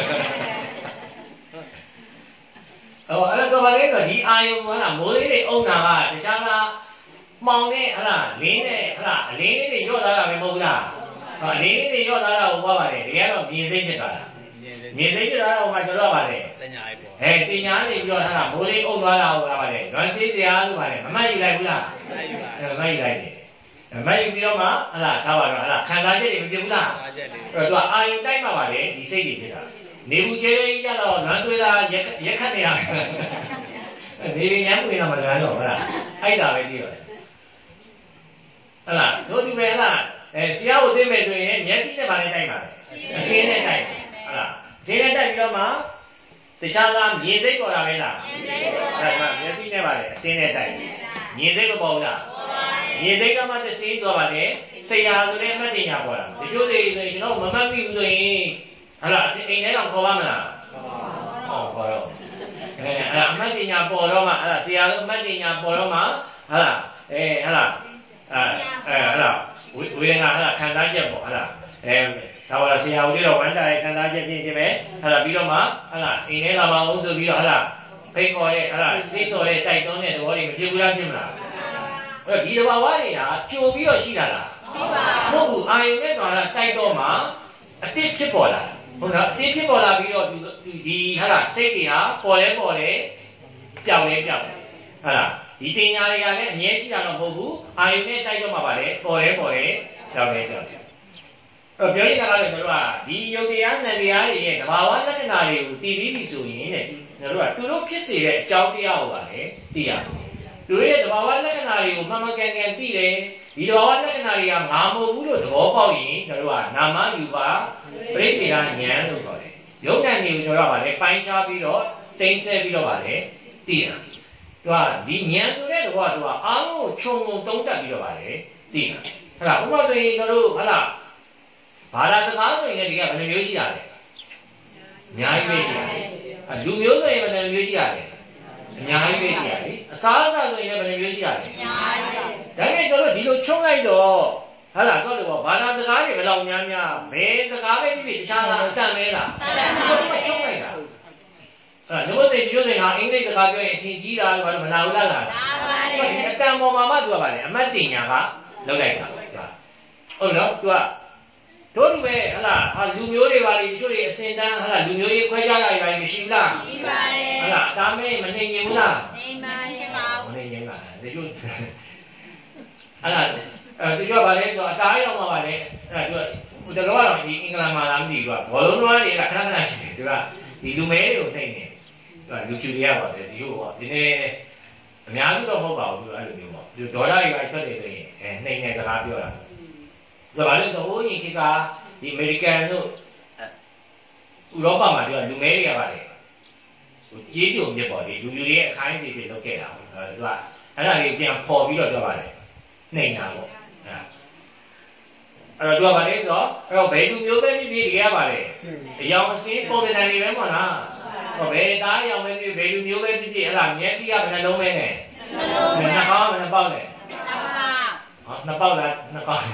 ဟောအဲ့တော့ဘာလဲဆိုဒီအာယုံကလားမိုးလေးတွေအုံတာကတခြားလားမှောင်နဲ့ဟလားလင်းနဲ့ဟလားအလင်းလေးတွေရော့လာတာပဲမဟုတ်ဘူးလားဟောအလင်းလေးတွေရော့လာတာကိုပြောပါတယ်တကယ်တော့မြင်စိတ်ဖြစ်သွားတာမြင်စိတ်ဖြစ်သွားတာဟိုမှာကျွန်တော်ပါတယ်တင်ညာလေးပေါ့အဲတင်ညာလေးပြီးတော့ဟလားမိုးလေးအုံသွားတာဟိုကပါတယ်ရွှေဆေးစရာလို့ပါတယ်မမှတ်ယူလိုက်ဘူးလားမမှတ်ယူပါဘူးမမှတ်ယူလိုက်တယ်မမှတ်ယူပြီးတော့မှဟလားထားပါတော့ဟလားခံစားချက်တွေမဖြစ်ဘူးလားခံစားချက်တွေအဲ့တော့အာယုံတိုက်မှာပါတယ်ဒီစိတ်တွေဖြစ်တာနေဘူးကျဲကြီးကြတော့နန်းသွေးတာရက်ခတ်နေတာနေရမ်းဝင်တော့မလန်းတော့ဟုတ်လားအဲ့ဒါပဲကြည့်တော့ဟုတ်လားတို့ဒီပဲဟလားအဲဆရာကိုသိမယ်ဆိုရင်မျက်စိနဲ့ပါလေတိုက်ပါလေအရှင်းနဲ့တိုက်ဟုတ်လားရှင်းနဲ့တိုက်ပြီးတော့မှတခြားလားမြင်စိတ်ပေါ်တာပဲလားမြင်စိတ်ပေါ်တာအဲ့ဒါမျက်စိနဲ့ပါလေအရှင်းနဲ့တိုက်မြင်စိတ်ကပေါ်လားပေါ်ပါဘူးမြင်စိတ်ကမှတစ်စိတ်တော့ပါလေစိတ်ဟာဆိုတဲ့အမှတ်တင်ညာပေါ်တာဒီကျိုးတွေဆိုရင်ကျွန်တော်မမှတ်မိဘူးဆိုရင်ဟုတ်လားအိမ်ထဲတော့ခေါ်ပါမလားဟောခေါ်တော့အဲအဲ့ဒါအမှတ်တင်ညာပေါ်တော့မှအဲ့ဒါဆရာတို့အမှတ်တင်ညာပေါ်တော့မှဟုတ်လားအဲဟုတ်လားအဲအဲဟုတ်လားဝေဒနာဟုတ်လားခံစားချက်ပေါ့ဟုတ်လားအဲဒါပါဆရာဦးလေးတော့ဝမ်းတာရဲ့ခံစားချက်ဖြစ်နေမယ်ဟုတ်လားပြီးတော့မှဟုတ်လားအိမ်ထဲလာပါအောင်ဆိုပြီးတော့ဟုတ်လားဖိတ်ခေါ်ရဲ့ဟုတ်လားစိတ်ဆော်ရဲ့တိုက်တွန်းတဲ့သဘောတွေမဖြစ်ဘူးလားဖြစ်မလားအဲ့ဒီသဘာဝတွေကကြိုပြီးတော့ရှိတာလားရှိပါဘူးဟုတ်ဘူးအာယုန်နဲ့တော့တိုက်တော့မှအတိတ်ဖြစ်ပေါ်လာဟုတ်လားအတိတ်ဖြစ်ပေါ်လာပြီးတော့ဒီဒီဟုတ်လားစိတ်တွေဟာပေါ်လဲပေါ်တယ်ပြောင်းလဲပြောင်းတယ်ဟုတ်လားဒီတင်ညာတွေကလည်းအမြဲရှိတာတော့မဟုတ်ဘူးအာယုန်နဲ့တိုက်တော့မှပါလေပေါ်လဲပေါ်တယ်ပြောင်းလဲပြောင်းတယ်အဲ့ပြောရတာကလည်းတို့ကဒီယုတ်တရားနံတရားတွေရဲ့သဘာဝလက္ခဏာတွေကိုသိပြီးပြီဆိုရင်တဲ့တို့ကသူတို့ဖြစ်စေတဲ့အကြောင်းတရားကိုပါလေသိရမယ်သူရဲ့သဘာဝလက္ခဏာတွေကိုမှန်မှန်ကန်ကန်သိတယ်ဒီသဘာဝလက္ခဏာတွေကငါမဟုတ်ဘူးလို့သဘောပေါက်ရင်တို့ကနာမယူပါပရိစ္ဆေဒဉာဏ်လို့ခေါ်တယ်ယုတ်ဉာဏ်တွေကိုတို့ကပါလေပိုင်းခြားပြီးတော့တိမ့်ဆဲပြီးတော့ပါလေသိတာသူကဒီဉာဏ်ဆိုတဲ့တော့ကအားလုံးကိုခြုံငုံတုံးတက်ပြီးတော့ပါလေသိတာဟုတ်လားဥပမာဆိုရင်တို့ဟုတ်လားဘာသာစကားဆိုရင်ဒီကဘယ်နှမျိုးရှိရလဲအများကြီးပဲရှိရတယ်လူမျိုးဆိုရင်ဘယ်နှမျိုးရှိရလဲအများကြီးပဲရှိရတယ်အစားအစာဆိုရင်လည်းဘယ်နှမျိုးရှိရလဲအများကြီးဒါပေမဲ့တို့ဒီလိုချုံလိုက်တော့ဟာလားဆိုလို့ဘာသာစကားတွေဘယ်လောက်များများဘယ်စကားပဲဖြစ်ဖြစ်တခြားလားတန်မဲလားတန်ပါဘူးချုံလိုက်တာအဲ့ဒါတို့စိတ်တို့စိတ်ဟာအင်္ဂလိပ်စကားပြောရင်အထင်ကြီးတာဘာလို့မလာဘူးလားလားလာပါတယ်ဒီအတန်ပေါ်မှာမှသူကပါလေအမတ်တင်ညာကလောက်လိုက်တာဟုတ်နော်သူကတို့ဒီပဲဟလားဟာလူမျိုးတွေပါလေတချို့တွေအစင်တန်းဟလားလူမျိုးရေးခွဲခြားတာတွေမရှိဘူးလားရှိပါတယ်ဟလားဒါမဲ့မနေရင်ဘူးလားနေပါရှင်ပါမနေရင်လားတချို့ဟလားအဲတချို့ကပါလေဆိုအသားရောက်မှာပါလေအဲ့ဒါသူကတော်တော်ဒီအင်္ဂလန်မှာလားမသိဘူးကဘောလုံးတော်တွေကခဏခဏရှိတယ်သူကဒီလူမဲတွေကိုနှိမ့်နေသူကလူချူတွေကပါလေဒီလိုပေါ့ဒီနေ့အများစုတော့မဟုတ်ပါဘူးသူအဲ့လိုမျိုးပေါ့သူဒေါ်လာတွေပဲထွက်တယ်ဆိုရင်အဲနှိမ့်နေစကားပြောတာဒါပါလို့ဆိုဟိုရင်ခေတ်ကဒီအမေရိကန်တို့ဥရောပမှာပြောလူမဲတွေကပါလေဟိုကြေးကြုံမြစ်ပေါ့ဒီလူမျိုးတွေရဲ့အခိုင်းအစီတွေလုပ်ခဲ့တာသူကအဲ့ဒါလေးပြန်ပေါ်ပြီးတော့ပြောပါလေနှိမ့်တာပေါ့အဲ့တော့သူကပါလေဆိုတော့အဲ့တော့ဘယ်လူမျိုးပဲဖြစ်ဖြစ်ဒီကပါလေအယောင်အစင်းပုံစံတွေပဲပေါ့လားဟောဘယ်သားအယောင်ပဲဖြစ်ဘယ်လူမျိုးပဲဖြစ်ဖြစ်အဲ့ဒါမျက်စိကဘယ်နှလုံးပဲနဲ့နှလုံးနှာခေါင်းဘယ်နှပေါက်လဲနှာဟောနှစ်ပေါက်လားနှစ်ကောက်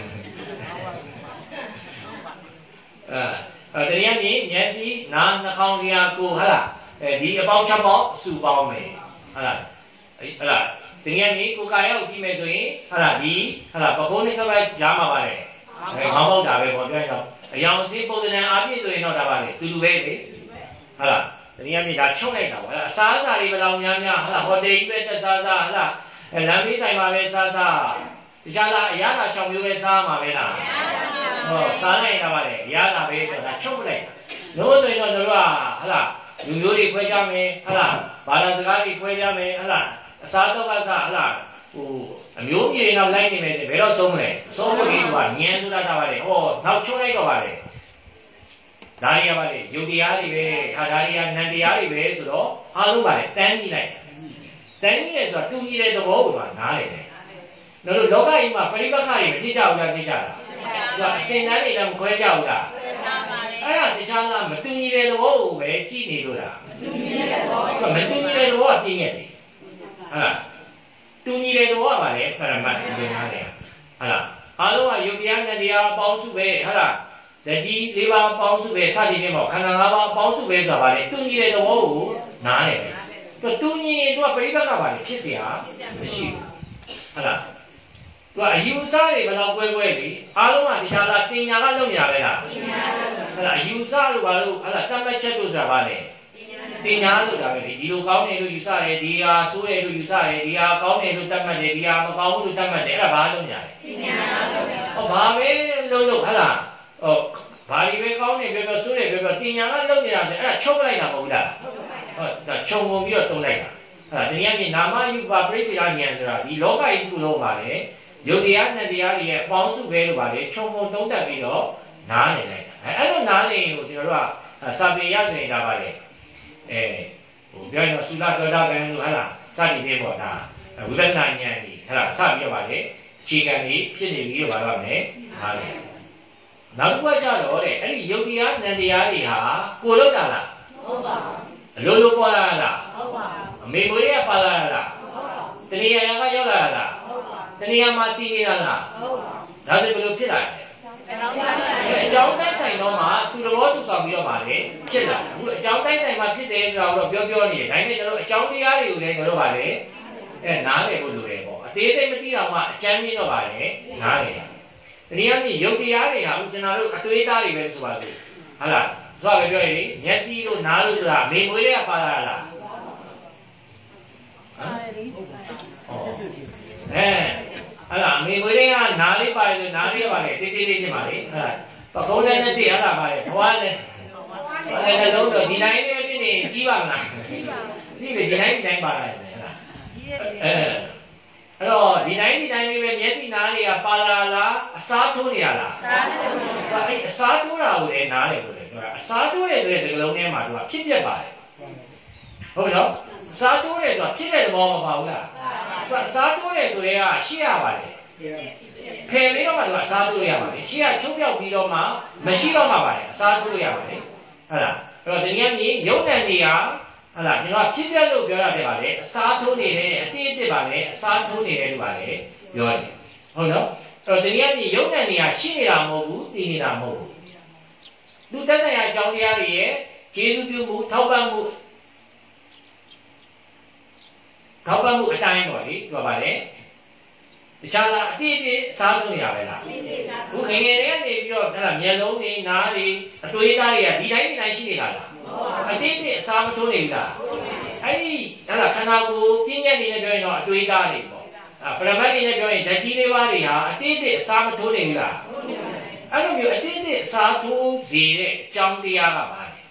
အဲတရားမြင်မျက်စိနားနှာခေါင်းလျာကိုဟလားအဲဒီအပေါင်းချက်ပေါက်စုပေါင်းမယ်ဟလားဟလားတရားမြင်ကိုယ်ကာရောက်ကြည့်မယ်ဆိုရင်ဟလားဒီဟလားပခုံးနဲ့ခက်လိုက်ကြားမှာပါလေအဲခေါင်းပေါက်တာပဲပေါ့ပြောရင်တော့အယောင်စင်းပုံစံအားပြည့်ဆိုရင်တော့ဒါပါလေတူတူပဲလေဟလားတရားမြင်ဒါချုပ်လိုက်တာပေါ့ဟလားအစားအစာတွေဘယ်လောက်များများဟလားဟိုတယ်ကြီးပဲတက်စားစားဟလားအဲလမ်းဘေးဆိုင်မှာပဲစားစားတခြားလားအရသာ၆မျိုးပဲစားမှာပဲလားဟောစားလိုက်တာပါလေအရသာပဲဆိုတာချုပ်လိုက်တာလို့ဆိုရင်တော့တို့ကဟလားလူမျိုးတွေခွဲကြမယ်ဟလားဘာသာစကားတွေခွဲကြမယ်ဟလားအစားတော့ကစားဟလားဟိုအမျိုးပြေတော့လိုက်နေမယ်ဆိုဘယ်တော့ဆုံးမလဲဆုံးဖို့ကြီးကညံဆိုတာတာပါလေဟောနောက်ချုပ်လိုက်တော့ပါလေဒါရီရပါလေယုတ်တရားတွေပဲခါဒါရီရနန္တရားတွေပဲဆိုတော့အားလုံးပါလေတန်းကြည့်လိုက်တန်းကြည့်ရဆိုတော့တူညီတဲ့သဘောကိုပါနားလေတယ်တို့တို့လောကကြီးမှာပရိပတ်ခတွေမဖြစ်ကြဘူးလားဖြစ်ကြလားသူကအရှင်တန်းတွေလည်းမခွဲကြဘူးလားအဲ့ဒါတခြားလားမတူညီတဲ့သဘောကိုပဲကြည့်နေလို့လားမတူညီတဲ့သဘောမတူညီတဲ့သဘောကပြင်းခဲ့တယ်ဟုတ်လားတူညီတဲ့သဘောကပါလေပရမတ်ဒီလိုနားလေဟုတ်လားအားလုံးကယုတ်တရားနဲ့တရားအပေါင်းစုပဲဟုတ်လားတကြီး၄ပါးအပေါင်းစုပဲစသည်ဖြင့်ပေါ့ခန္ဓာ၅ပါးအပေါင်းစုပဲဆိုတာပါလေတူညီတဲ့သဘောကိုနားလေတယ်တူညီရင်သူကပရိပတ်ကပါလေဖြစ်เสียမရှိဘူးဟုတ်လားသူကအယူဆတွေဘယ်တော့ကွဲကွဲလေအားလုံးကတခြားလားတင်ညာကလုပ်ညာပဲလားတင်ညာဟုတ်လားအယူဆလို့ဘာလို့ဟုတ်လားတတ်မှတ်ချက်လို့ဆိုတာပါလေတင်ညာလို့ဒါပဲလေဒီလိုကောင်းတယ်လို့ယူဆတယ်ဒီဟာဆိုးတယ်လို့ယူဆတယ်ဒီဟာကောင်းတယ်လို့တတ်မှတ်တယ်ဒီဟာမကောင်းဘူးလို့တတ်မှတ်တယ်အဲ့ဒါဘာလုပ်ညာလဲတင်ညာလုပ်ညာဟောဘာပဲလုပ်လို့ဟုတ်လားဟောဘာတွေပဲကောင်းတယ်ပြောပြောဆိုးတယ်ပြောပြောတင်ညာကလုပ်နေတာဆိုအဲ့ဒါချုပ်လိုက်တာမဟုတ်လားဟုတ်ဒါခြုံပုံပြီးတော့တုံးလိုက်တာအဲ့ဒါတရားမြင်နာမယူပါပြိစိရာဉာဏ်ဆိုတာဒီလောကကြီးတစ်ခုလုံးပါလေယုတ်တရားနဲ့တရားတွေရဲ့အပေါင်းစုပဲလို့ပါလေခြုံပုံတုံးတက်ပြီးတော့နားနေလိုက်တာအဲအဲ့လိုနားနေရင်ကိုကျွန်တော်တို့ကစာပေရဆိုရင်ဒါပါလေအဲဟိုပြောရင်တော့သုလတော်တာပဲလို့ဟာလားစသည်ဖြင့်ပေါ့ဒါဝိပဿနာဉာဏ်ကြီးဟာလားစပြီးတော့ပါလေအခြေခံကြီးဖြစ်နေပြီးတော့ပါတော့မယ်ဟာလေနောက်တစ်ခုကကြတော့တဲ့အဲ့ဒီယုတ်တရားနဲ့တရားတွေဟာကိုလောက်တာလားဟုတ်ပါဘူးအလိုလိုပေါ်လာလားဟုတ်ပါဘူးအမေကိုရပါလာလားဟုတ်ပါဘူးတဏှာရကရောက်လာလားဟုတ်ပါဘူးတဏှာမှာတည်နေတာလားဟုတ်ပါဘူးဒါဆိုဘယ်လိုဖြစ်လာလဲအကြောင်းတိုက်ဆိုင်တော့မှသူတော်သူဆောင်ပြီးတော့ပါလေဖြစ်လာအခုအကြောင်းတိုက်ဆိုင်မှာဖြစ်တယ်ဆိုတော့ပြောပြောနေတယ်ဒါပေမဲ့ကျွန်တော်အကြောင်းတရားတွေကိုလည်းကျွန်တော်ပါလေအဲနားလည်ဖို့လိုတယ်ပေါ့အသေးစိတ်မသိအောင်မှအကျမ်းမြင့်တော့ပါလေနားလည်တာဒီကနေ့ယုတ်တရားတွေဟာကျွန်တော်တို့အတွေးသားတွေပဲဆိုပါစို့ဟုတ်လားဆိုတော့ပြောရင်မျက်စိတို့နားတို့ဆိုတာမေငွေတွေကပါလာလားဟမ်အဲဟလာမေငွေတွေကနားလေးပါတယ်လို့နားလေးပါလေတိတိလေးဖြစ်ပါလေဟဲ့ပကုံးလည်းနဲ့တည်းဟလာပါလေဘွားလည်းဘွားလည်းလုံးတော့ဒီတိုင်းလေးဖြစ်နေကြီးပါမလားကြီးပါဘူးဒီတိုင်းဒီတိုင်းပါလာတယ်ဟဲ့လားကြီးရဲ့အဲအဲ့တော့ဒီတိုင်းဒီတိုင်းလေးပဲမျက်စိနားတွေကပါလာလားအစားထိုးနေရလားအစားထိုးနေပါအဲ့အစားထိုးတာကိုလည်းနားတယ်လို့လေပြောတာအစားထိုးတယ်ဆိုတဲ့စကားလုံးထဲမှာသူကဖြစ်ပြပါတယ်ဟုတ်ပြီနော်အစားထိုးတယ်ဆိုတာဖြစ်တဲ့သဘောမပါဘူးလားသူကအစားထိုးတယ်ဆိုတဲ့ကရှေ့ရပါတယ်ဖယ်ပြီးတော့မှသူကအစားထိုးရပါတယ်ရှေ့ကချုပ်ပြောက်ပြီးတော့မှမရှိတော့မှပါတယ်အစားထိုးရပါတယ်ဟုတ်လားအဲ့တော့ဒီနေ့မြေရုပ်တန်တွေကဟုတ်လားကျွန်တော်ဖြစ်ပြလို့ပြောရတယ်ပါလေအစားထိုးနေတယ်အတိအစ်ပါလေအစားထိုးနေတယ်လို့ပါလေပြောတယ်ဟုတ်နော်အဲ့တော့ဒီနေ့မြေရုပ်တန်တွေကရှိနေတာမဟုတ်ဘူးတည်နေတာမဟုတ်ဘူးလူသက်ဆိုင်ရာအကြောင်းတရားတွေရဲ့ကျေးဇူးပြုမှုထောက်ပံ့မှုထောက်ပံ့မှုအတိုင်းပေါ့လေပြောပါလေတခြားလားအတိအစ်အစားထိုးနေရပဲလားဘုခင်ငယ်တွေကနေပြီးတော့အဲ့ဒါမျက်လုံးတွေနားတွေအတွေးသားတွေကဒီတိုင်းဒီတိုင်းရှိနေတာလားအတိတ်အစားမထိုးနေဘူးလားအဲ့ဒီဟဲ့လားခန္ဓာကိုယ်ပြင်းညက်နေတယ်ပြောရင်တော့အတွေးသားတွေပေါ့အဲပရမတ်တွေနဲ့ပြောရင်ဓာတ်ကြီးလေးပါးတွေဟာအတိတ်အစားမထိုးနေဘူးလားအဲ့လိုမျိုးအတိတ်အစားထိုးစေတဲ့အကြောင်းတရားကပါလေ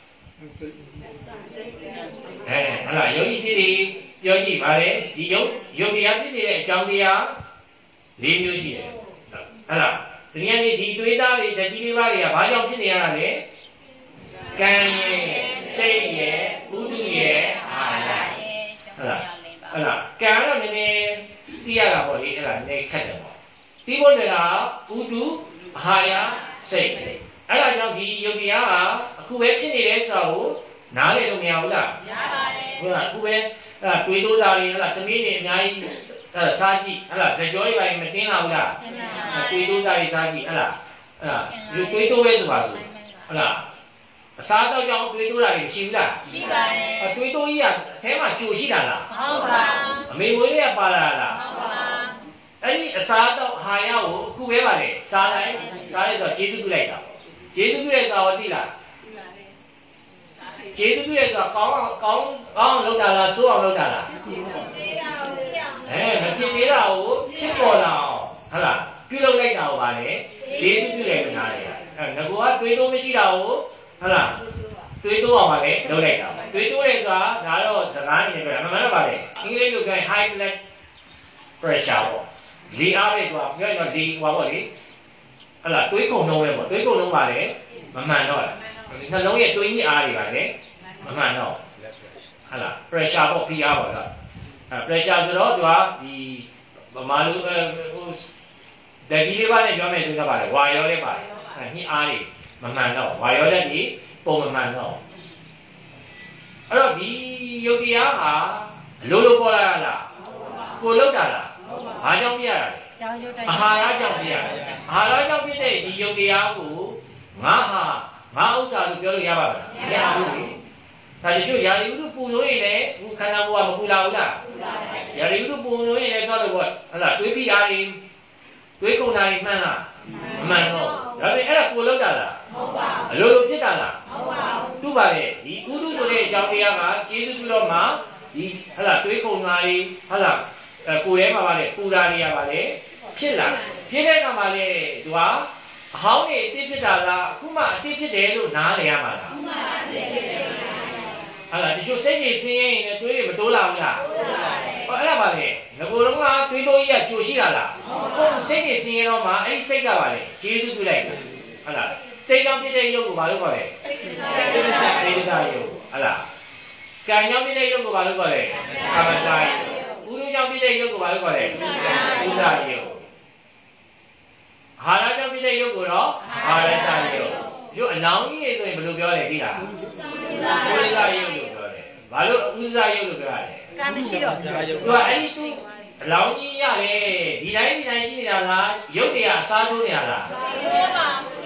အဲဟဲ့လားယောဂီကြီးတွေပြောကြည့်ပါလေဒီယုတ်ယုတ်တရားဖြစ်စေတဲ့အကြောင်းတရား၄မျိုးရှိတယ်ဟဲ့လားဒီနေ့ဒီတွေးသားတွေဓာတ်ကြီးလေးပါးတွေကဘာကြောင့်ဖြစ်နေရတာလဲကံရဲ့စိတ်ရဲ့ဥဒုရဲ့အာရရဲ့ဟုတ်လားဟုတ်လားကံတော့နည်းနည်းသိရတာပေါ့လေအဲ့ဒါနည်းခက်တယ်ပေါ့သိဖို့တည်းကဥဒုအာရစိတ်အဲ့ဒါကြောင့်ဒီယုတ်တရားဟာအခုပဲဖြစ်နေတယ်ဆိုတာကိုနားလည်လို့မရဘူးလားရပါတယ်ဟုတ်လားအခုပဲအဲ့ဒါတွေးတိုးစားတွေဟုတ်လားသမီးတွေအများကြီးအဲ့ဒါစားကြည့်ဟဲ့လားဇကြောတွေပိုင်းမတင်းလာဘူးလားတွေးတိုးစားတွေစားကြည့်ဟဲ့လားအဲ့ဒါဒီတွေးတိုးပဲဆိုပါစို့ဟဲ့လားအစားတော့ကြောင့်တွေးတိုးတာတွေရှိဘူးလားရှိပါတယ်အတွေးတိုးကြီးကအထဲမှာကြိုရှိတာလားဟုတ်ပါအမေမွေးလေးကပါလာလားဟုတ်ပါအဲ့ဒီအစားတော့ဟာရကိုအခုပဲပါလေစားလိုက်စားလိုက်ဆိုကျေးဇူးပြုလိုက်တာကျေးဇူးပြုတဲ့စာကိုသိလားကျေးဇူးပြုတဲ့စာကောင်းအောင်ကောင်းကောင်းအောင်လုပ်တာလားဆိုးအောင်လုပ်တာလားအဲမဖြစ်သေးတာကိုဖြစ်ပေါ်လာအောင်ဟုတ်လားပြုလုပ်လိုက်တာကိုပါလေကျေးဇူးပြုတယ်နားလေအဲငကောကတွေးတိုးမရှိတာကိုဟုတ်လားတွေးတိုးအောင်ပါလေလုပ်လိုက်တာတွေးတိုးတဲ့ဆိုတာဒါတော့စကားနေပြောတာမှန်မှန်ပါလေအင်္ဂလိပ်လိုပြောရင် high blood pressure ပေါ့လေအားပဲကွာပြောရင်တော့ဒီဟိုပါပေါ့လေဟုတ်လားတွေးကုန်လုံးပဲပေါ့တွေးကုန်လုံးပါလေမမှန်တော့လားနှလုံးရဲ့တွေးညစ်အားတွေပါလေမမှန်တော့ဟုတ်လား pressure ပေါ့ဖိအားပေါ့လားအဲ pressure ဆိုတော့သူကဒီဗမာလူဟိုဓာတ်ကြီးလေးပါနဲ့ပြောမယ်ဆိုတော့ပါလေဝါရောလေးပါတယ်အဲညစ်အားတွေမမှန်တော့ဝါရောဓာတ်ကြီးပုံမမှန်တော့အဲ့တော့ဒီယုတ်တရားဟာအလိုလိုပေါ်လာတာလားကိုလောက်တာလားဘာကြောင့်ပြရတာလဲအာဟာရကြောင့်ပြရတယ်အာဟာရကြောင့်ဖြစ်တဲ့ဒီယုတ်တရားကိုငါဟာငါဥစ္စာလို့ပြောလို့ရပါမလားမရဘူးလေဒါတချို့ယာရီဥတုပူလို့ရင်လည်းဘုခန္ဓာကိုယ်ကမပူလာဘူးလားပူလာတယ်ယာရီဥတုပူလို့ရင်လည်းတော့လို့ပေါ့ဟလာတွေးပြီးအားတွေတွေးကုန်တာတွေမှန်လားမမှန်တော့ဒါပေမဲ့အဲ့ဒါကိုလောက်တာလားမဟုတ်ပါဘူးအလိုလိုဖြစ်တာလားမဟုတ်ပါဘူးသူ့ပါလေဒီဥတုဆိုတဲ့အကြောင်းတရားကကျေးဇူးပြုတော့မှဒီဟလာတွေးကုန်တာတွေဟလာကိုယ်ထဲမှာပါလေပူတာတွေကပါလေဖြစ်လာဖြစ်တဲ့အခါမှာလေသူကအဟောင်းနေအတိဖြစ်တာလားအခုမှအတိဖြစ်တယ်လို့နားလည်ရမှာလားအခုမှအတိဖြစ်တယ်ဟာလားဒီလိုစိတ်ကြီးဆင်းရဲရင်လည်းတွေးရမတိုးလာဘူးလားတိုးလာတယ်ဟောအဲ့ဒါပါလေငကိုယ်လုံးကတွေးတိုးကြီးကကြိုရှိတာလားဟုတ်စိတ်ကြီးဆင်းရဲတော့မှအဲ့ဒီစိတ်ကပါလေကျေးဇူးပြုလိုက်တယ်ဟာလားစိတ်ကြောင့်ဖြစ်တဲ့ရုပ်ကိုဘာလို့ခေါ်လဲစိတ်ကစိတ်ကရုပ်ဟာလားကံကြောင့်ဖြစ်တဲ့ရုပ်ကိုဘာလို့ခေါ်လဲကာမတာယုတ်ဥရုကြောင့်ဖြစ်တဲ့ရုပ်ကိုဘာလို့ခေါ်လဲဥဒ္ဒယုတ်ဟာရကြောင့်ဖြစ်တဲ့ရုပ်ကိုတော့ဟာရတယုတ်ဒီအလောင်းကြီးတွေဆိုရင်ဘယ်လိုပြောလဲသိလားဥဒ္ဒယုတ်လို့ပြောတယ်ဘာလို့ဥဒ္ဒယုတ်လို့ပြောရလဲကံမရှိတော့သူကအဲ့ဒီသူအလောင်းကြီးရတယ်ဒီတိုင်းဒီတိုင်းရှိနေတာလားရုပ်တွေကအစားထိုးနေတာလားထိုးပါ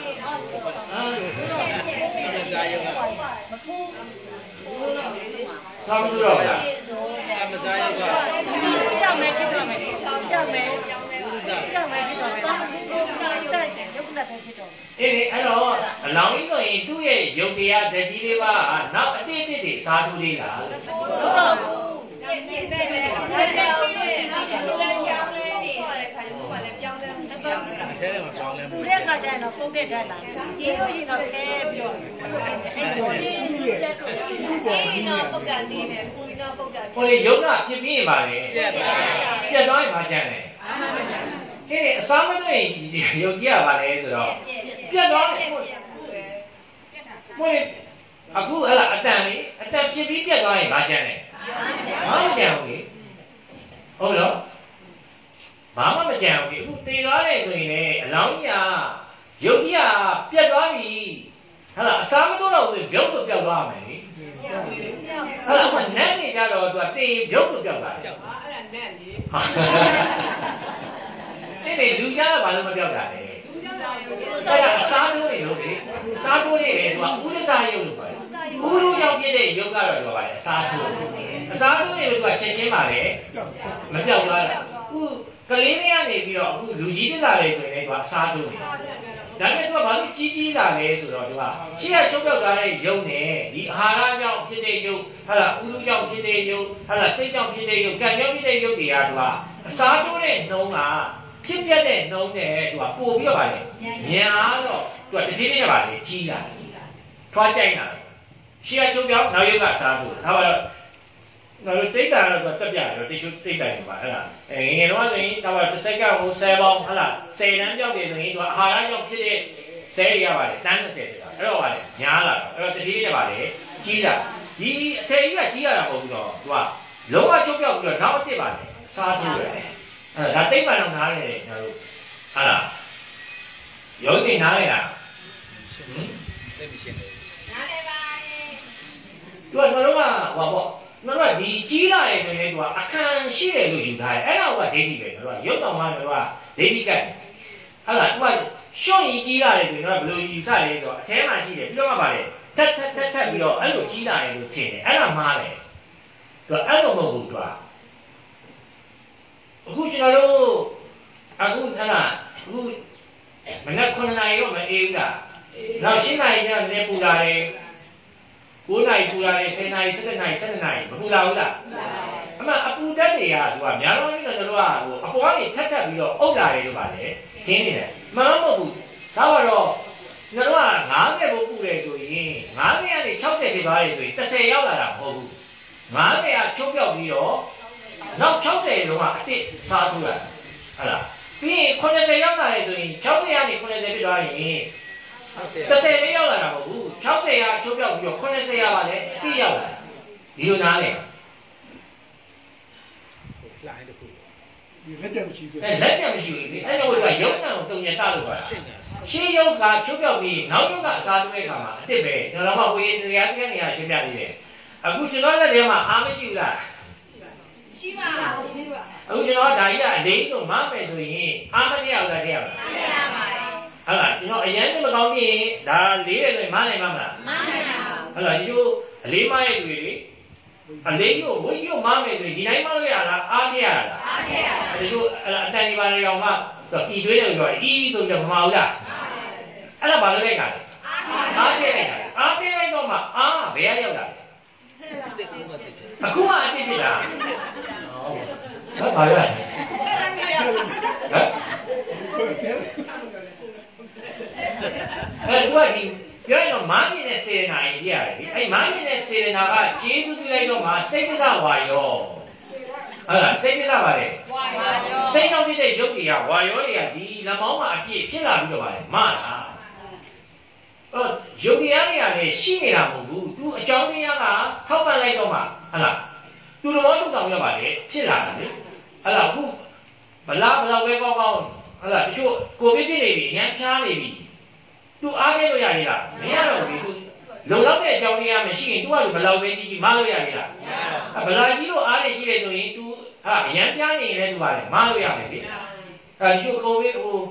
ဆောင်းလို့ရလားအမစားရုပ်ကကြောက်မယ်ဖြစ်တော့မယ်ကြောက်မယ်ကြောက်မယ်ဖြစ်တော့မယ်ဆက်ရုပ်လက်ပဲဖြစ်တော့အေးအဲ့တော့အလောင်းကြီးဆိုရင်သူ့ရဲ့ရုပ်တရားဓာတ်ကြီးလေးပါနောက်အတိတ်တွေစားထိုးလေးလားဟုတ်တော့ဘူးပြည့်ပြည့်ပဲပဲပဲရှိလို့ရှိသေးတယ်ဘယ်လိုကြောင်းလဲရှိတယ်ခါကျတော့ဘာလဲပြောင်းလဲမှုရှိအောင်လဲအဲထဲမှာပြောင်းလဲမှုတဲ့ခါကျရင်တော့ပုံတဲ့ဓာတ်လာဒီလိုရှိတော့ခဲပြီးတော့အဲ့လိုအဲ့လိုဒီတက်တော့ဒီတော့ပုတ်တာနေတယ်ပူတော့ပုတ်တာဟိုလေယုတ်ကဖြစ်ပြီးရင်ပါလေပြက်သွားပြက်သွားရင်ဘာကြမ်းလဲအာမကြမ်းဟဲ့အစားမတွေ့ယုတ်ကြီးရပါလေဆိုတော့ပြက်သွားတယ်ဟုတ်အခုဟဲ့လားအတန်လေအတန်ဖြစ်ပြီးပြက်သွားရင်ဘာကြမ်းလဲဘာမကြမ်းဘူးလေဟုတ်လားဘာမှမကြမ်းဘူးလေအခုတေသွားတယ်ဆိုရင်လေအလောင်းကြီးကရုပ်ကြီးကပြက်သွားပြီဟဲ့လားအစားမတော့တော့ဆိုရုပ်ကိုပြောက်သွားမယ်လေဟဲ့လားအခုနတ်နေကြတော့သူကတေရုပ်ကိုပြောက်သွားတယ်ဟာအဲ့ဒါနတ်လေတဲ့လေလူကြားကဘာလို့မပြောက်တာလဲလူကြားကအဲ့ဒါအစားထိုးနေလို့လေစားထိုးနေတယ်သူကဥဒ္ဒစာရုပ်လို့ခေါ်တယ်ဥရုရောက်ပြတဲ့ရုပ်ကတော့ပြောပါလေအစားထိုးအစားထိုးနေလို့သူကချက်ချင်းပါလေမပြောက်လားအခုကလေးလေးကနေပြီးတော့အခုလူကြီးတက်လာတယ်ဆိုရင်လည်းသူကအစားထိုးနေဒါပေမဲ့သူကဘာလို့ကြီးကြီးလာလဲဆိုတော့သူကရှေ့ကချုပ်ပြောက်သွားတဲ့ရုပ်နဲ့ဒီအာဟာရကြောင့်ဖြစ်တဲ့ရုပ်ဟာလားဥရုကြောင့်ဖြစ်တဲ့ရုပ်ဟာလားစိတ်ကြောင့်ဖြစ်တဲ့ရုပ်ကံကြောင့်ဖြစ်တဲ့ရုပ်တွေကသူကအစားထိုးတဲ့နှုံးကဖြစ်ပြတဲ့နှုံးနဲ့သူကပို့ပြီးတော့ပါလေညာတော့သူကတတိယနဲ့ပါလေကြီးလာထွားကြိုက်လာရှေ့ကချုပ်ပြောက်နောက်ရုပ်ကစားထိုးဒါပါတော့နော်တိတ်တာတော့တက်ပြတယ်တိတ်ချိုးတိတ်တိုင်ပါဟဲ့လားအဲငယ်တော့ဆိုရင်ဒါပါတစ်စက္ကန့်ဟိုဆယ်ပေါင်းဟဲ့လားဆယ်တန်းပြောက်တယ်ဆိုရင်သူကအာဟာရကြောင့်ဖြစ်တဲ့ဆဲတွေကပါလေတန်း၂၀တက်တာအဲ့တော့ပါလေညားလာတော့အဲ့တော့တတိယနဲ့ပါလေကြီးတာဒီအထည်ကြီးကကြီးရတာမဟုတ်ဘူးတော့သူကလုံးဝချုပ်ပြောက်ပြီးတော့နောက်အစ်စ်ပါလေစားထိုးတယ်အဲ့ဒါတိတ်မှန်တော့နားလေတယ်ကျွန်တော်တို့ဟဲ့လားရုပ်သိနားလေလားဟင်သိမရှင်းတယ်နားလေပါသူကကျွန်တော်တို့ကဟောပေါ့နော်တို့ကဒီကြီးလာတယ်ဆိုရင်သူကအခန်းရှိတယ်လို့ယူထားတယ်အဲ့ဒါကဒိဋ္ဌိပဲနော်တို့ကရုပ်တော်မှနော်တို့ကဒိဋ္ဌိကတ်အဲ့ဒါသူကရှော့ရင်ကြီးလာတယ်ဆိုရင်တော့ဘယ်လိုယူဆလဲဆိုတော့အထဲမှာရှိတယ်ပြီးတော့မှပါတယ်ထက်ထက်ထက်ထက်ပြီးတော့အဲ့လိုကြီးလာတယ်လို့ထင်တယ်အဲ့ဒါမှားတယ်သူကအဲ့လိုမဟုတ်ဘူးသူကအခုကျွန်တော်တို့အခုအဲ့ဒါအခုမနေ့ခုနှစ်နာရီတော့မအေးဘူးလားနောက်ရှင်းနာရီကျတော့လည်းပူလာတယ်ကိုးနာရီပူလာတယ်ဆယ်နာရီဆယ်နာရီဆယ်နာရီမပူလာဘူးလားအမှအပူတက်တွေကသူကများတော့ပြီးတော့ကျွန်တော်တို့ကဟိုအပေါ်ကနေထက်ထက်ပြီးတော့အုပ်လာတယ်လို့ပါလေခင်းနေတယ်မမမဟုတ်ဘူးဒါကတော့ကျွန်တော်ကငါးဆယ်ဘို့ပူတယ်ဆိုရင်ငါးဆယ်ကနေ၆ဆယ်ဖြစ်သွားတယ်ဆိုရင်တစ်ဆယ်ရောက်လာတာမဟုတ်ဘူးငါးဆယ်ကချုပ်ပြောက်ပြီးတော့နောက်၆ဆယ်လုံးကအစ်စ်စားထူတာဟုတ်လားပြီးရင်ခုနှစ်ဆယ်ရောက်လာတယ်ဆိုရင်၆ဆယ်ကနေခုနှစ်ဆယ်ဖြစ်သွားရင်တစ်ဆယ်လေးရောက်လာတာမဟုတ်ဘူး၆ဆယ်ကချုပ်ပြောက်ပြီးတော့ခုနှစ်ဆယ်ရပါလေအစ်ရောက်လာဒီလိုနားလေလာတဲ့ခုဒီလက်တက်မရှိဘူးအဲလက်တက်မရှိဘူးလေအဲ့တော့ကရုပ်နာကိုတုံညက်တာလို့ပါရှင်းရုပ်ကချုပ်ပြောက်ပြီးနောက်ရုပ်ကအစားသွဲခါမှာအစ်ပဲကျွန်တော်ကဝေတရားစကန်နေရရှင်းပြနေတယ်အခုကျွန်တော်လက်ထဲမှာအားမရှိဘူးလားရှိပါလားအခုကျွန်တော်ဒါကြီးကအလေးဆုံးမမယ်ဆိုရင်အားမရဘူးလားတဲ့ရပါလားမရပါဘူးဟုတ်လားကျွန်တော်အရင်ကမကောင်းပြင်ဒါလေးတယ်ဆိုရင်မနိုင်မှာမလားမနိုင်ပါဘူးဟုတ်လားဒီလိုအလေးမရဲ့တွေလေအလေးကိုဝိရုပ်မမယ်ဆိုရင်ဒီတိုင်းမလို့ရလားအားထရလားအားထရပါဒီလိုအတန်ဒီပါရောင်မှတော့ကြည်သွေးတယ်ပြောအီးဆိုပြီးတော့မမဟုတ်လားအဲ့ဒါဘာလို့လဲကလဲအားထရလိုက်တာအားထရလိုက်တော့မှအားဘယ်ရရောက်လာလဲအခုမှအစ်ဖြစ်တာဟုတ်ပါရဲ့ဟမ်အဲ့တော့ဒီပြောရင်တော့မားမြင့်တဲ့စေတနာကြီးပြရတယ်ဒီအဲ့မားမြင့်တဲ့စေတနာကကျေးဇူးပြုလိုက်တော့မှစိတ်ပစ္စဝါယောဟုတ်လားစိတ်ပစ္စပါလေဝါယောစိတ်ရောက်ပြတဲ့ရုပ်တွေကဝါယောတွေကဒီလက်မောင်းမှာအပြည့်ဖြစ်လာပြီးတော့ပါလေမလားအော်ယုတ်တရားတွေကလည်းရှိနေတာမဟုတ်ဘူးသူအကြောင်းတရားကထောက်ပံ့လိုက်တော့မှဟုတ်လားသူတော်သူဆောင်ရပါလေဖြစ်လာတယ်လေဟုတ်လားအခုဘလားဘလားဝဲကောင်းကောင်းဟုတ်လားတချို့ကိုဗစ်ဖြစ်နေပြီရမ်းဖျားနေပြီသူအားခဲ့လို့ရည်လားမရတော့ဘူးသူလုံလောက်တဲ့အကြောင်းတရားမရှိရင်သူကဘလောက်ပဲကြီးကြီးမလို့ရည်လားဘလားကြီးလို့အားနေရှိတယ်ဆိုရင်သူဟာရမ်းဖျားနေရင်လည်းသူပါလေမလို့ရမယ်လေအဲတချို့ကိုဗစ်ဟို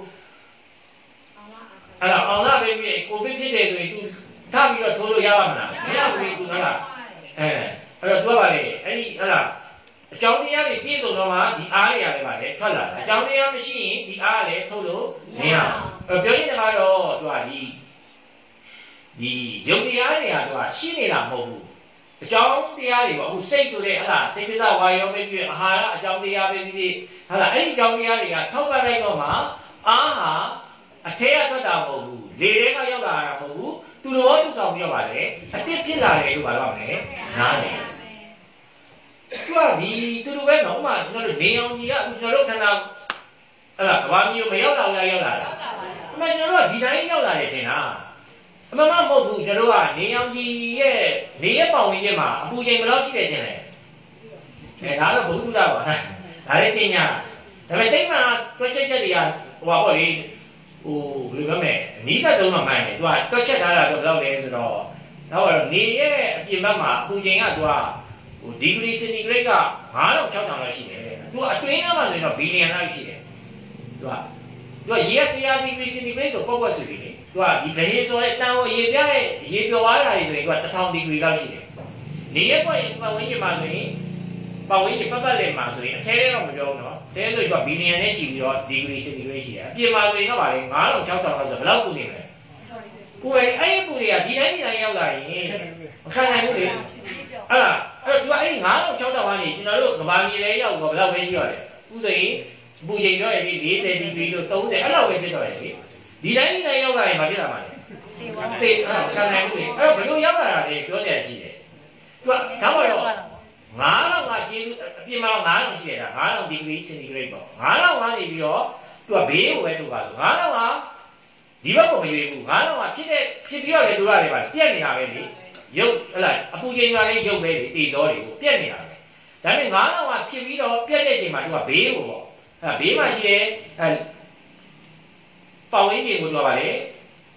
အဲ့တော့အောင်လာပဲပြီကိုဗစ်ဖြစ်တယ်ဆိုရင် तू ထားပြီးတော့ထိုးလို့ရပါမလားမရဘူး तू ဟုတ်လားအဲအဲ့တော့ तू ကပါလေအဲ့ဒီဟုတ်လားအကြောင်းတရားတွေပြည့်စုံတော့မှဒီအားတွေရတယ်ပါလေထွက်လာအကြောင်းတရားမရှိရင်ဒီအားလည်းထုတ်လို့မရဘူးပြောရင်းတကားတော့ तू ကဒီဒီယုံတရားတွေက तू ကရှိနေတာမဟုတ်ဘူးအကြောင်းတရားတွေပေါ့အခုစိတ်ဆိုတဲ့ဟုတ်လားစိတ်ပစ္စဝါယောပဲပြည့်အာဟာရအကြောင်းတရားပဲပြည့်ဟုတ်လားအဲ့ဒီအကြောင်းတရားတွေကထောက်ပံ့လိုက်တော့မှအားဟာအထဲကထွက်တာမဟုတ်ဘူးလေတွေကရောက်လာတာမဟုတ်ဘူးသူတော်သူဆောင်ပြောပါလေအစ်ဖြစ်လာတယ်လို့ပြောပါမယ်နားတယ်သူကဒီသူတို့ပဲတော့ဥမာကျွန်တော်တို့နေအောင်ကြီးကအခုကျွန်တော်တို့ခန္ဓာအဲ့ဒါကဘာမျိုးမရောက်လာဘူးရောက်လာတာအမှန်ကျွန်တော်တို့ကဒီတိုင်းရောက်လာတယ်ထင်တာအမှန်မှမဟုတ်ဘူးကျွန်တော်တို့ကနေအောင်ကြီးရဲ့နေရဲ့ပေါင်ဝင်ခြင်းမှာအပူချိန်ဘယ်လောက်ရှိတယ်ထင်လဲအဲဒါတော့ဘုဟုတ္တပါဒါလည်းသိညာဒါပေမဲ့တိတ်မှတွက်ချက်ချက်တွေကဟိုပါပေါ့လေဟိုဘယ်လိုပြောမလဲအနီးဆက်ဆုံးမှမှန်တယ်သူကတွက်ချက်ထားတာတော့ဘယ်လောက်လဲဆိုတော့တော့နေရဲ့အပြင်ဘက်မှာအပူချိန်ကသူကဟိုဒီဂရီစင်တီဂရိတ်ကငါးထောင်ခြောက်ထောင်လောက်ရှိတယ်သူကအတွင်းကမှဆိုရင်တော့ဘီလီယံလောက်ရှိတယ်သူကသူကရေကတရားဒီဂရီစင်တီဂရိတ်ဆိုပေါ့ပေါ့ဆိုပြီးလေသူကဒီဗဟေဆိုတဲ့တန်ကိုရေပြတဲ့ရေပြော်သွားတာတွေဆိုရင်သူကတစ်ထောင်ဒီဂရီလောက်ရှိတယ်နေရဲ့ပေါ့ရင်ပတ်ဝန်းကျင်မှာဆိုရင်ပတ်ဝန်းကျင်ပတ်ပတ်လည်မှာဆိုရင်အထဲထဲတော့မပြောဘူးနော်တဲဆိုတော့ဘီလီယံနဲ့ကြည့်ပြီးတော့ဒီဂရီစင်တီဂရိတ်ရှိတယ်အပြင်မှာဆိုရင်တော့ဗာလေငါးထောင်ခြောက်ထောင်လောက်ဆိုဘယ်လောက်ပူနေမလဲကိုယ်အဲ့ဒီပူတွေကဒီတိုင်းဒီတိုင်းရောက်လာရင်မခံနိုင်ဘူးလေအဲ့ဒါအဲ့တော့သူကအဲ့ဒီငါးထောင်ခြောက်ထောင်ကနေကျွန်တော်တို့ကဘာမြေလဲရောက်တော့ဘယ်လောက်ပဲရှိရတယ်ဥဆိုရင်ပူချိန်တော့ရပြီ၄၀ဒီဂရီလို့သုံးဆယ်အဲ့လောက်ပဲဖြစ်တော့ရပြီဒီတိုင်းဒီတိုင်းရောက်လာရင်မဖြစ်လာမှာလေသိအဲ့ခံနိုင်ဘူးလေအဲ့တော့ဘယ်လိုရောက်လာတာလဲပြောကြရရှိတယ်သူကဒါမှတော့ငါးထောင်ကကျေးဇူးအပြင်မှာငါးထောင်ရှိရတာငါးထောင်ဒီဂရီစင်တီဂရိတ်ပေါ့ငါးထောင်ကနေပြီးတော့သူကဘေးကိုပဲထုတ်ပါဆိုငါးထောင်ကဒီဘက်ကိုမရွေးဘူးငါးထောင်ကဖြစ်တဲ့ဖြစ်ပြီးတော့လေသူကလည်းပါပြက်နေတာပဲလေရုပ်ဟလာအပူချိန်ကလည်းရုပ်ပဲလေတေဇောတွေကိုပြက်နေတာပဲဒါပေမဲ့ငါးထောင်ကဖြစ်ပြီးတော့ပြက်တဲ့ချိန်မှာသူကဘေးကိုပေါ့အဲဘေးမှာရှိတဲ့အဲပတ်ဝန်းကျင်ကိုသူကပါလေ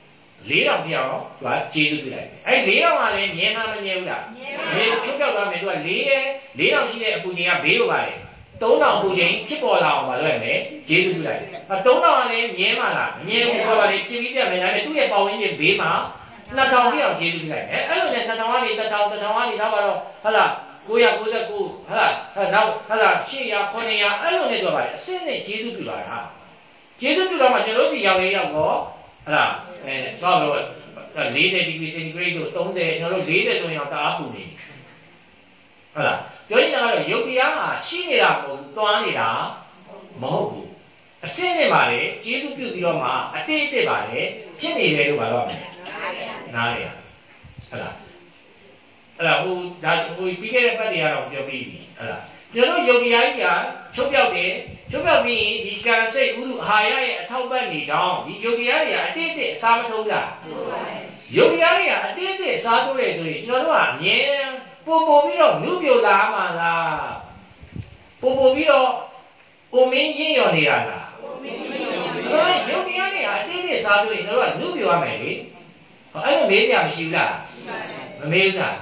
လေးတောင်ပြအောင်သူကကျေးဇူးပြုလိုက်တယ်အဲ့လေးတောင်ကလည်းမြဲမှမမြဲဘူးလားမြဲချုပ်ပြောက်သွားမယ်သူကလေးရဲ့လေးတောင်ရှိတဲ့အပူချိန်ကဘေးကိုပါလေသုံးတောင်အပူချိန်ဖြစ်ပေါ်လာအောင်ပါလို့ရမယ်ကျေးဇူးပြုလိုက်တယ်အသုံးတောင်ကလည်းမြဲမှလားမမြဲဘူးပြောပါလေဖြစ်ပြီးပြမယ်ဒါပေမဲ့သူ့ရဲ့ပတ်ဝန်းကျင်ဘေးမှာနှစ်ထောင်ပြအောင်ကျေးဇူးပြုလိုက်တယ်အဲ့လိုနဲ့နှစ်ထောင်ကနေတစ်ထောင်တစ်ထောင်ကနေတော့ပါတော့ဟုတ်လားကိုရကိုစက်ကိုဟုတ်လားဟုတ်တော့ဟုတ်လားရှစ်ရာခုနှစ်ရာအဲ့လိုနဲ့ပြောပါလေအစစ်နဲ့ကျေးဇူးပြုလာတာကျေးဇူးပြုတော့မှကျွန်တော်စီရောက်လေးရောက်တော့ဟုတ်လားအဲဆိုတော့လေးဆယ်ဒီဂရီစင်တီဂရိတ်တို့သုံးဆယ်ကျွန်တော်တို့လေးဆယ်ဆိုရင်တော့တအားပူနေဟုတ်လားပြောရင်တော့ရုပ်တရားဟာရှိနေတာမဟုတ်ဘူးတွန်းနေတာမဟုတ်ဘူးအစစ်နဲ့ပါလေကျေးဇူးပြုပြီးတော့မှအတိတ်တက်ပါလေဖြစ်နေတယ်လို့ပါတော့နားရရဟုတ်လားအဲ့ဒါဟိုဒါဟိုပြီးခဲ့တဲ့ပတ်တွေကတော့ပြောပြီးပြီဟုတ်လားကျွန်တော်ယုတ်တရားကြီးကချုပ်ပြောက်တယ်ချုပ်ပြောက်ပြီးရင်ဒီကံစိတ်ဥရုအာရရဲ့အထောက်ပံ့နေကြောင်းဒီယုတ်တရားတွေကအတိတ်တက်အစားမထုံးလားယုတ်တရားတွေကအတိတ်တက်စားထိုးတယ်ဆိုရင်ကျွန်တော်တို့ကအမြဲပို့ပို့ပြီးတော့နုပြိုလာမှာလားပို့ပို့ပြီးတော့ကိုမင်းရင်းရော်နေရလားယုတ်တရားတွေကအတိတ်တက်စားထိုးရင်တို့ကနုပြိုရမယ်လေအဲ့လိုမေးကြမရှိဘူးလားမမေးဘူးလား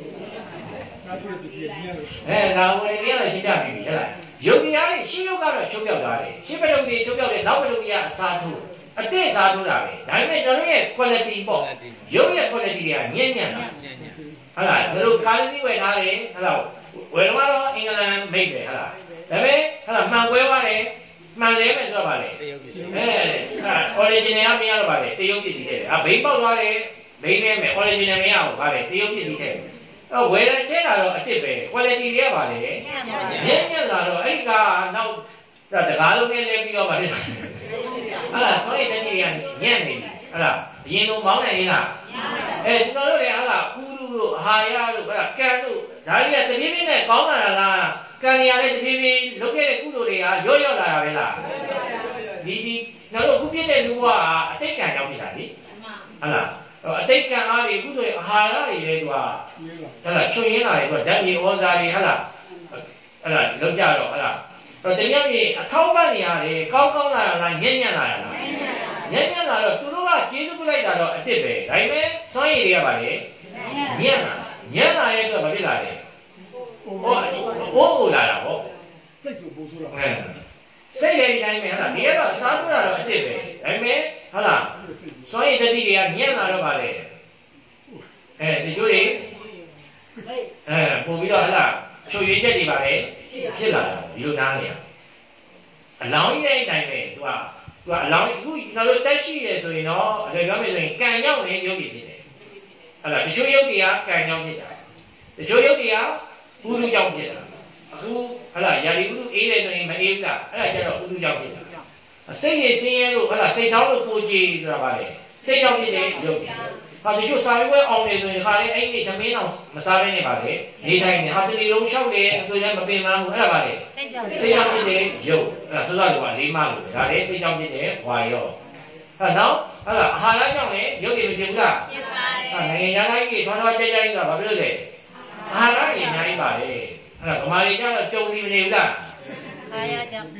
အဲဒါဝင်ရရရှင်းပြပြီဟဲ့လားယုတ်တရားတွေရှင်းယုတ်ကတော့ချုပ်ပြောက်သွားတယ်ရှင်းပလုံတွေချုပ်ပြောက်တယ်နောက်ပလုံကြီးကအစားထိုးအတိတ်စားထိုးတာပဲဒါပေမဲ့ကျွန်တော်ရဲ့ quality ပေါ့ယုတ်ရဲ့ quality တွေကညံ့ညံ့တာဟုတ်လားတို့ကားလေးဝယ်ထားတယ်ဟုတ်လားဝယ်တော့အင်္ဂလန်မိတ်ပဲဟုတ်လားဒါပေမဲ့ဟုတ်လားမှန်ပွဲသွားတယ်မှန်လဲမယ်ဆိုတော့ဗာလေအဲဟာ original ကမရတော့ဗာလေတရုတ်ပစ္စည်းတဲ့ဟာဘိန်းပေါက်သွားတယ်ဘိန်းနဲ့မယ် original မရဘူးဗာလေတရုတ်ပစ္စည်းတဲ့အဲ့ဝယ်တဲ့ထဲတာတော့အစ်စ်ပဲ quality တွေကဗာလေညံ့ညံ့လာတော့အဲ့ဒီကနောက်တကားလုံးနဲ့လဲပြီးတော့ဗာလေဟာလားဆိုရင်တနေ့ကညံ့နေပြီဟာလားအရင်ကမောင်းနိုင်လားအဲကျွန်တော်တို့လည်းဟာလားဥရုတို့အာရတို့ဟာကံတို့ဒါတွေကတပြေးပြေးနဲ့ကောင်းလာတာလားကံရလည်းတပြေးပြေးလုပ်ခဲ့တဲ့ကုသိုလ်တွေကရော့ရော့လာတာပဲလားဒီဒီကျွန်တော်တို့ခုပြည့်တဲ့လူကအတိတ်ကံရောက်နေတာလေဟုတ်လားအတိတ်ကံအားတွေအခုဆိုရင်အာဟာရတွေလည်းသူကဟုတ်လားချွတ်ရင်းလာတယ်သူကဓာတ်မြေဩဇာတွေဟုတ်လားဟုတ်လားလောက်ကြတော့ဟုတ်လားတော့တရားကြီးအထောက်ပံ့နေရတယ်ကောင်းကောင်းလာလားညံ့ညံ့လာလားညံ့ညံ့လာတော့သူတို့ကကျေးဇူးပြုလိုက်တာတော့အစ်စ်ပဲဒါပေမဲ့စွမ်းရည်တွေကပါလေညံ့လာညံ့လာရဲ့ဆိုတော့ဘာဖြစ်လာလဲဟောဟိုးဟိုလာတာဟောစိတ်ကိုပို့ဆိုတော့အဲစိတ်လည်းဒီတိုင်းပဲဟုတ်လားဒီကတော့အစားထိုးတာတော့အစ်စ်ပဲဒါပေမဲ့ဟုတ်လားစွမ်းရည်တတိတွေကညံ့လာတော့ပါလေအဲဒီကျိုးတွေအဲပို့ပြီးတော့ဟုတ်လားချုပ်ရွေးချက်တွေပါလေဖြစ်လာတာဒီလိုနားနေရအလောင်းကြီးတဲ့အတိုင်းပဲသူကသူကအလောင်းအခုကျွန်တော်တို့တက်ရှိရဆိုရင်တော့အလွယ်ပြောမယ်ဆိုရင်ကံရောက်နေရုပ်တွေဖြစ်တယ်ဟုတ်လားတချို့ရုပ်တွေကကံကြောင့်ဖြစ်တာတချို့ရုပ်တွေကဥဒုကြောင့်ဖြစ်တာအခုဟုတ်လားယာဒီဥဒုအေးတယ်ဆိုရင်မအေးဘူးလားအဲ့ဒါကျတော့ဥဒုကြောင့်ဖြစ်တာစိတ်ရည်ဆင်းရဲလို့ဟုတ်လားစိတ်ထောင်းလို့ကိုကြည်ဆိုတာပါလေစိတ်ကြောင့်ဖြစ်တဲ့ရုပ်ဟာတချို့စာရွက်အောင်နေဆိုရင်ခါလေးအဲ့ဒီသမင်းအောင်မစားဘဲနေပါလေနေတိုင်းနေဟာတတိလုံးလျှောက်တယ်အဆိုလည်းမပင်မဘူးအဲ့ဒါပါလေစိတ်ကြောင့်စိတ်ကြောင့်ဖြစ်တဲ့ရုပ်အဲ့ဒါဆိုတော့ကလေးမလို့ဒါလည်းစိတ်ကြောင့်ဖြစ်တဲ့ဝါရောဟာနောက်ဟုတ်လားအာဟာရကြောင့်လည်းရုပ်တွေမဖြစ်ဘူးလားဖြစ်ပါတယ်ဟာနိုင်ငံသားကြီးတွေထွားထွားကြဲကြဲဆိုတာဘာဖြစ်လို့လဲအာဟာရကြီးအများကြီးပါလေအဲ့ဒါဗမာတွေကျတော့ကြုံနေမနေဘူးလားအာဟာရကြောင့်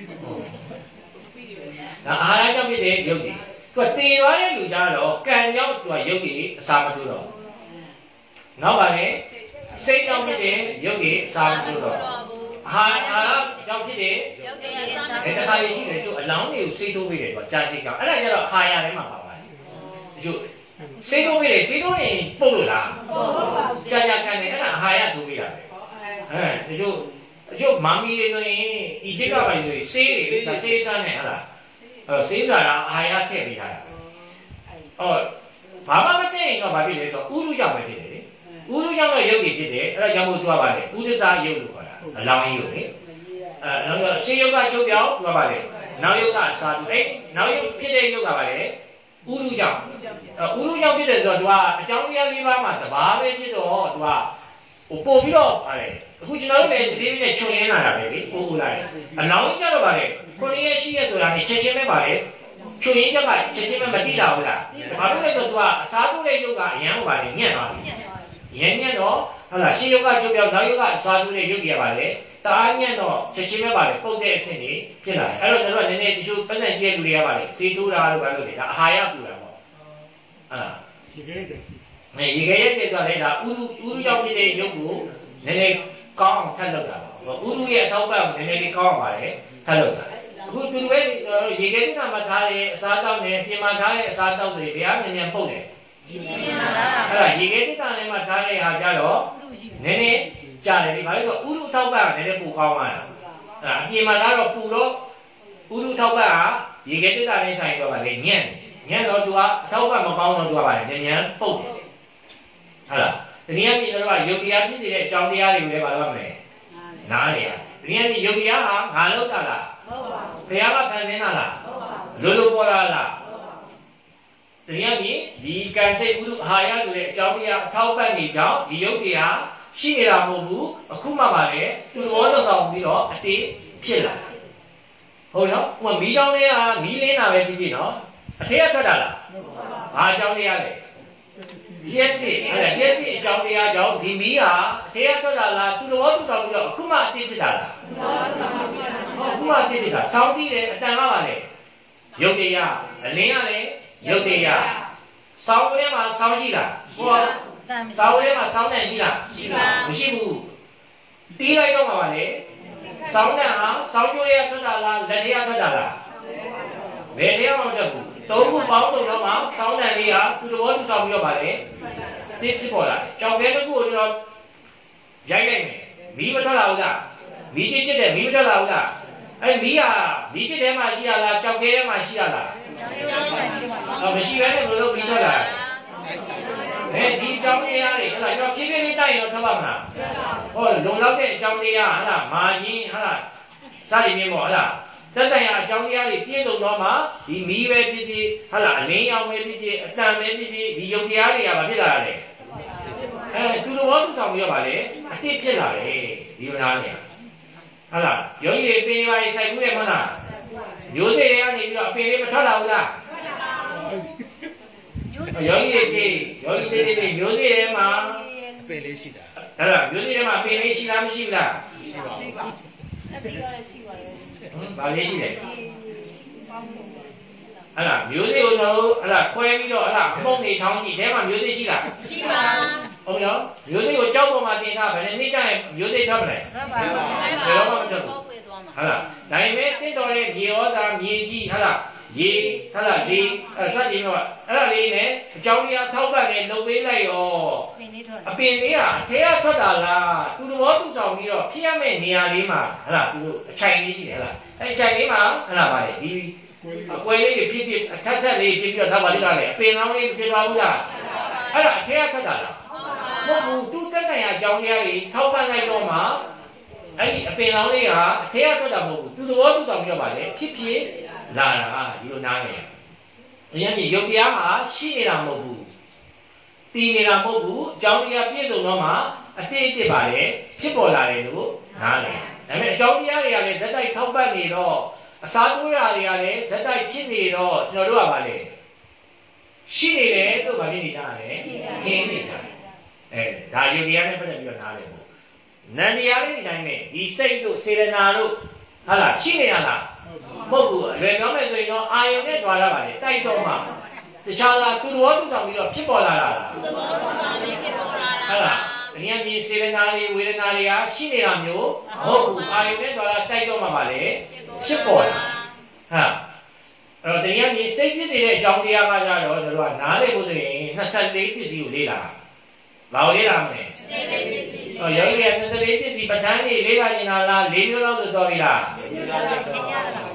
ဒါအာဟာရကြောင့်ဖြစ်တဲ့ရုပ်တွေသူကတည်သွားတဲ့လူကြတော့ကံကြောင့်သူကရုပ်ကြီးအစာမထိုးတော့နောက်ပါလေစိတ်ကြောင့်ဖြစ်တဲ့ရုပ်ကြီးအစာမထိုးတော့အာအာကြောင့်ဖြစ်တဲ့ရုပ်ကြီးအစာမထိုးတော့ဒါတခါလေးရှိတယ်သူအလောင်းတွေကိုစိတ်ထိုးပေးတယ်သူကကြာစိတ်ကြောင့်အဲ့ဒါကျတော့အာရထဲမှာပါပါတယ်သူစိတ်ထိုးပေးတယ်စိတ်ထိုးရင်ပုတ်လို့လားပုတ်ပါဘူးကြာကြာကန်တယ်အဲ့ဒါအာရထိုးပေးတာပဲဟဲ့သူသူမာမီတွေဆိုရင်အီဂျစ်ကပါဆိုရင်ဆေးတွေဒါဆေးစမ်းနေဟလားအဲစေးစားတာအာရထည့်ပေးထားတာ။အော်ဘာမှမထည့်ရင်တော့ဘာဖြစ်လဲဆိုတော့ဥရုကြောင့်ပဲဖြစ်တယ်လေ။ဥရုကြောင့်တော့ရုပ်ကြီးဖြစ်တယ်။အဲ့ဒါကြောင့်မို့သွားပါလေ။ဥဒ္ဒစာရုပ်လို့ခေါ်တာ။အလောင်းကြီးကိုလေ။အဲနောက်တော့ရှင်းရုပ်ကချုပ်ပြောင်းသွားပါလေ။နောက်ရုပ်ကစာသူအဲ့နောက်ရုပ်ဖြစ်တဲ့ရုပ်ကပါလေ။ဥရုကြောင့်။ဥရုကြောင့်ဖြစ်တယ်ဆိုတော့သူကအကြောင်းတရားလေးပါးမှာတဘာပဲဖြစ်တော့သူကဟိုပို့ပြီးတော့ပါလေ။အခုကျွန်တော်တို့လည်းဒီနေ့နဲ့ခြုံရင်းလာတာပဲလေ။ပို့ပို့လာတယ်။အလောင်းကြီးကြတော့ပါလေ။ကိုရရှိရဆိုတာနဲ့ချက်ချင်းပဲပါလေချွေရင်းချက်ကချက်ချင်းပဲမတိတာဘူးလားဘာလို့လဲဆိုတော့ तू ကအစားထိုးတဲ့ရုပ်ကအရန်ပါလေညံ့သွားပြီညံ့ညံ့တော့ဟုတ်လားရှင်းရုပ်ကချုပ်ပြောက်နောက်ရုပ်ကအစားထိုးတဲ့ရုပ်ကြီးပါလေတအားညံ့တော့ချက်ချင်းပဲပါလေပုတ်တဲ့အဆင့်ကြီးဖြစ်လာတယ်အဲ့တော့ကျွန်တော်ကနည်းနည်းတချို့ပတ်သက်ရှိတဲ့လူတွေကပါလေစေးထိုးတာလို့ပါလို့လေဒါအာဟာရပူတာပေါ့ဟရေခဲတဲ့စီမင်းရေခဲရဲ့တဲ့ဆိုလဲဒါဥရုဥရုရောက်တဲ့ရုပ်ကိုနည်းနည်းကောင်းအောင်ထပ်လုပ်တာပေါ့ဥရုရဲ့အထောက်ပံ့ကိုနည်းနည်းလေးကောင်းအောင်ပါလေထပ်လုပ်တာအခုသူတို့ရဲ့ရေခဲတိနာမှာထားတဲ့အစားတောက်နဲ့ပြင်မာထားတဲ့အစားတောက်တွေဘယ်ဟာမြန်မြန်ပုတ်လဲအဲ့ဒါရေခဲတိနာနဲ့မှထားတဲ့ဟာကြတော့နည်းနည်းကြားတယ်ဒီဘာလို့ဆိုဥရုအထောက်ပံ့ကနည်းနည်းပိုကောင်းသွားတာအဲ့ဒါအပြင်မှာထားတော့ပူတော့ဥရုထောက်ပံ့ဟာရေခဲတိနာနဲ့ဆိုင်တော့ဗာလေညံ့ညံ့တော့သူကအထောက်ပံ့မကောင်းတော့သူကဗာလေမြန်မြန်ပုတ်တယ်ဟုတ်လားဒီနေ့ကပြည်တော်ကယုတ်တရားဖြစ်စေတဲ့အကြောင်းတရားတွေကိုလည်းဗာလို့မလဲနားလေရဒီနေ့ကယုတ်တရားဟာငါလောက်တာလားမဟုတ်ပါဘူးဘုရားကဖန်ဆင်းတာလားမဟုတ်ပါဘူးလိုလိုပေါ်လာလားမဟုတ်ပါဘူးဒီနေ့ကဒီကံစိတ်ဥဒ္ဓအာဟာရဆိုတဲ့အကြောင်းတရားအထောက်ပံ့နေကြောင်းဒီယုတ်တရားရှိနေတာမဟုတ်ဘူးအခုမှပါလေသူ့ဘောတော်ဆောင်ပြီးတော့အတေးဖြစ်လာဟုတ်နော်ဟိုမီးချောင်းလေးကမီးလင်းတာပဲဖြစ်ဖြစ်နော်အထက်ကထွက်တာလားဘာအကြောင်းတရားလဲရက်စီအဲ့ဒါရက်စီအကြောင်းတရားကြောင့်ဒီမီးဟာအထက်ကထွက်တာလားသူ့ဘောသူဆောင်ပြီးတော့အခုမှအတေးဖြစ်တာလားဟုတ်အခုမှအတေးဖြစ်တာစောင်းပြီးတယ်အတန်ကပါလေရုပ်တရားအလင်းကလည်းရုပ်တရားစောင်းထဲမှာစောင်းရှိလားဟောစောင်းထဲမှာစောင်းတန်ရှိလားရှိပါမရှိဘူးတီးလိုက်တော့မှာပါလေစောင်းတန်ဟာစောင်းကျိုးရထွက်တာလားလက်ထရထွက်တာလားဘယ်တရားမှမတက်ဘူးသုံးခုပေါင်းစုံတော့မှစောင်းတန်လေးဟာသူ့တော်သူဆောင်ပြီးတော့ပါလေတစ်ဖြစ်ပေါ်လာတယ်ကြောင်ခဲတစ်ခုကိုကျွန်တော်ရိုက်လိုက်မယ်မီးမထွက်လာဘူးလားမီးချစ်ချစ်တယ်မီးမထွက်လာဘူးလားအဲ့မီးဟာမီးချစ်ထဲမှာရှိရလားကြောင်ခဲထဲမှာရှိရလားအော်မရှိဘဲနဲ့ဘယ်လိုမီးထွက်လာအဲဒီအကြောင်းတရားတွေဟဲ့လားကျွန်တော်ဖြည်းဖြည်းလေးတိုက်ရင်တော့ထွက်ပါမလားဟောလုံလောက်တဲ့အကြောင်းတရားဟဲ့လားမာရင်ဟဲ့လားစသည်မျိုးပေါ့ဟဲ့လားသက်ဆိုင်ရာအကြောင်းတရားတွေပြည့်စုံတော့မှဒီမီးပဲဖြစ်ဖြစ်ဟဲ့လားအလင်းရောင်ပဲဖြစ်ဖြစ်အတန်ပဲဖြစ်ဖြစ်ဒီယုတ်တရားတွေကဘာဖြစ်လာလဲအဲသူတော်ဘာသူဆောင်ပြီးတော့ဗာလေအတိဖြစ်လာတယ်ဒီလိုလားလေဟဲ့လားယောဂီတွေပင်ပါဆိုင်ဘူးလေမဟုတ်လားမျိုးစေ့တွေကနေပြီးတော့အပင်လေးမထွက်လာဘူးလားယောဂီတွေယောဂီတွေတွေမျိုးစေ့ထဲမှာအပင်လေးရှိတာအဲ့ဒါမျိုးစေ့ထဲမှာအပင်လေးရှိလားမရှိဘူးလားရှိပါဘူးအတိရောလည်းရှိပါတယ်ဟမ်ဘာလေးရှိလဲအဲ့ဒါမျိုးစေ့ကိုကျွန်တော်တို့အဲ့ဒါခွဲပြီးတော့အဲ့ဒါအမုံနေထောင်းကြည့်ထဲမှာမျိုးစေ့ရှိလားရှိပါဟုတ်နော်မျိုးစေ့ကိုကြောက်ပေါ်မှာတင်ထားဗယ်နဲ့နှိမ့်ကြရင်မျိုးစေ့ထွက်မလဲထွက်ပါဘူးဘယ်တော့မှမထွက်ဘူးဟုတ်လားဒါပေမဲ့တင့်တော်တဲ့မြေဩဇာမြေကြီးဟုတ်လားရေဟဲ့လားလေအဲ့စကြည့်တော့အဲ့ဒါလေးနဲ့အကြောင်းတရားထောက်ပံ့နေလုပ်ပေးလိုက်ရောအပင်လေးကအထဲကထွက်တာလားသူတော်သူဆောင်ပြီးတော့ဖြစ်ရမယ့်နေရာလေးမှာဟဲ့လားသူတို့အချိုင်လေးရှိတယ်ဟဲ့လားအဲ့အချိုင်လေးမှာဟဲ့လားဗါလေဒီအကွဲလေးတွေဖြစ်ဖြစ်အထက်ထက်လေးဖြစ်ပြီးတော့ဒါပါလိမ့်ကလည်းအပင်လောင်းလေးဖြစ်သွားဘူးလားအဲ့ဒါအထဲကထွက်တာလားဟုတ်ဘူးသူတက်ဆိုင်ရာအကြောင်းတရားတွေထောက်ပံ့လိုက်တော့မှအဲ့ဒီအပင်လောင်းလေးကအထဲကထွက်တာမဟုတ်ဘူးသူတော်သူဆောင်ပြီးတော့ဗါလေဖြစ်ဖြစ်လာတာဒီလိုနားနေအရင်ကယုတ်တရားမှာရှိနေတာမဟုတ်ဘူးတည်နေတာမဟုတ်ဘူးအကြောင်းတရားပြည့်စုံတော့မှအတိတ်တစ်ပါလေဖြစ်ပေါ်လာတယ်လို့နားလေဒါပေမဲ့အကြောင်းတရားတွေကလည်းဇက်တိုက်ထောက်ပံ့နေတော့အစားတိုးရာတွေကလည်းဇက်တိုက်ဖြစ်နေတော့ကျွန်တော်တို့ကပါလေရှိနေတယ်လို့ဗာဖြစ်နေကြတယ်ခင်းနေတာအဲဒါယုတ်တရားနဲ့ပတ်သက်ပြီးတော့နားလေပေါ့နန္တရားလေးဒီတိုင်းပဲဒီစိတ်တို့စေတနာတို့ဟာလားရှိနေရလားမဟုတ်ဘူးအလွယ်ပြောမယ်ဆိုရင်တော့အာယုန်နဲ့တွာလာပါလေတိုက်တော့မှတခြားလားသူတော်သူဆောင်ပြီးတော့ဖြစ်ပေါ်လာတာလားသူတော်သူဆောင်ပြီးဖြစ်ပေါ်လာတာဟုတ်လားဒီနေ့မြေစေတနာတွေဝေဒနာတွေကရှိနေတာမျိုးမဟုတ်ဘူးအာယုန်နဲ့တွာလာတိုက်တော့မှပါလေဖြစ်ပေါ်လာဟာအဲ့တော့ဒီနေ့မြေစိတ်ဖြစ်စေတဲ့အကြောင်းတရားကကြတော့တို့ကနားလေဖို့ဆိုရင်နှစ်ဆယ်လေးပစ္စည်းကိုလေ့လာဘာကိုလေ့လာမလဲစိတ်ပစ္စည်းဟောယောဂီကနှစ်ဆယ်လေးပစ္စည်းပဋ္ဌာန်းကြီးလေ့လာနေတာလားလေးမျိုးလောက်ဆိုတော့ပြီလားလေးမျိုးလောက်ဆိုတော့အဲ့ဒါ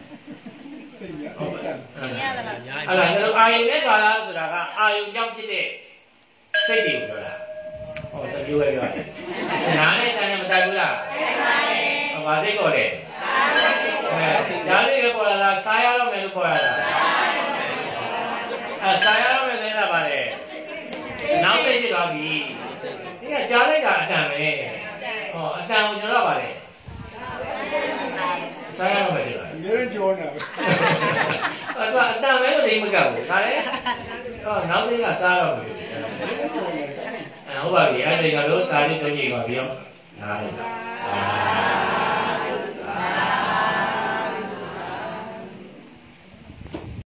ကျွန်တော်အာယုန်နဲ့ကာလဆိုတာကအာယုန်ကြောင့်ဖြစ်တဲ့စိတ်တွေကိုပြောတာဟောတမျိုးပဲပြောတယ်နားနဲ့တန်နဲ့မတိုက်ဘူးလားတိုက်ပါတယ်ဟောဘာစိတ်ပေါ်လဲစားစိတ်ပေါ်အဲဈာလေးပဲပေါ်လာလားစားရတော့မယ်လို့ခေါ်ရတာအဲစားရတော့မယ်လဲတာပါလေနောက်သိဖြစ်သွားပြီဒီကကြားလိုက်တာအတန်ပဲဟောအတန်ကိုကျွန်တော်ပါလေစားရတော့မယ်ဒီလားငယ်ကြောနေတာပဲအဲ့တော့အတန်ပဲလို့နေမကဘူးဒါလေဟောနောက်သိကစားတော့မယ်အဲဟုတ်ပါပြီအဲ့ဒီကတော့ဒါလေးတုံးကြီးပါပြီရောနားလေ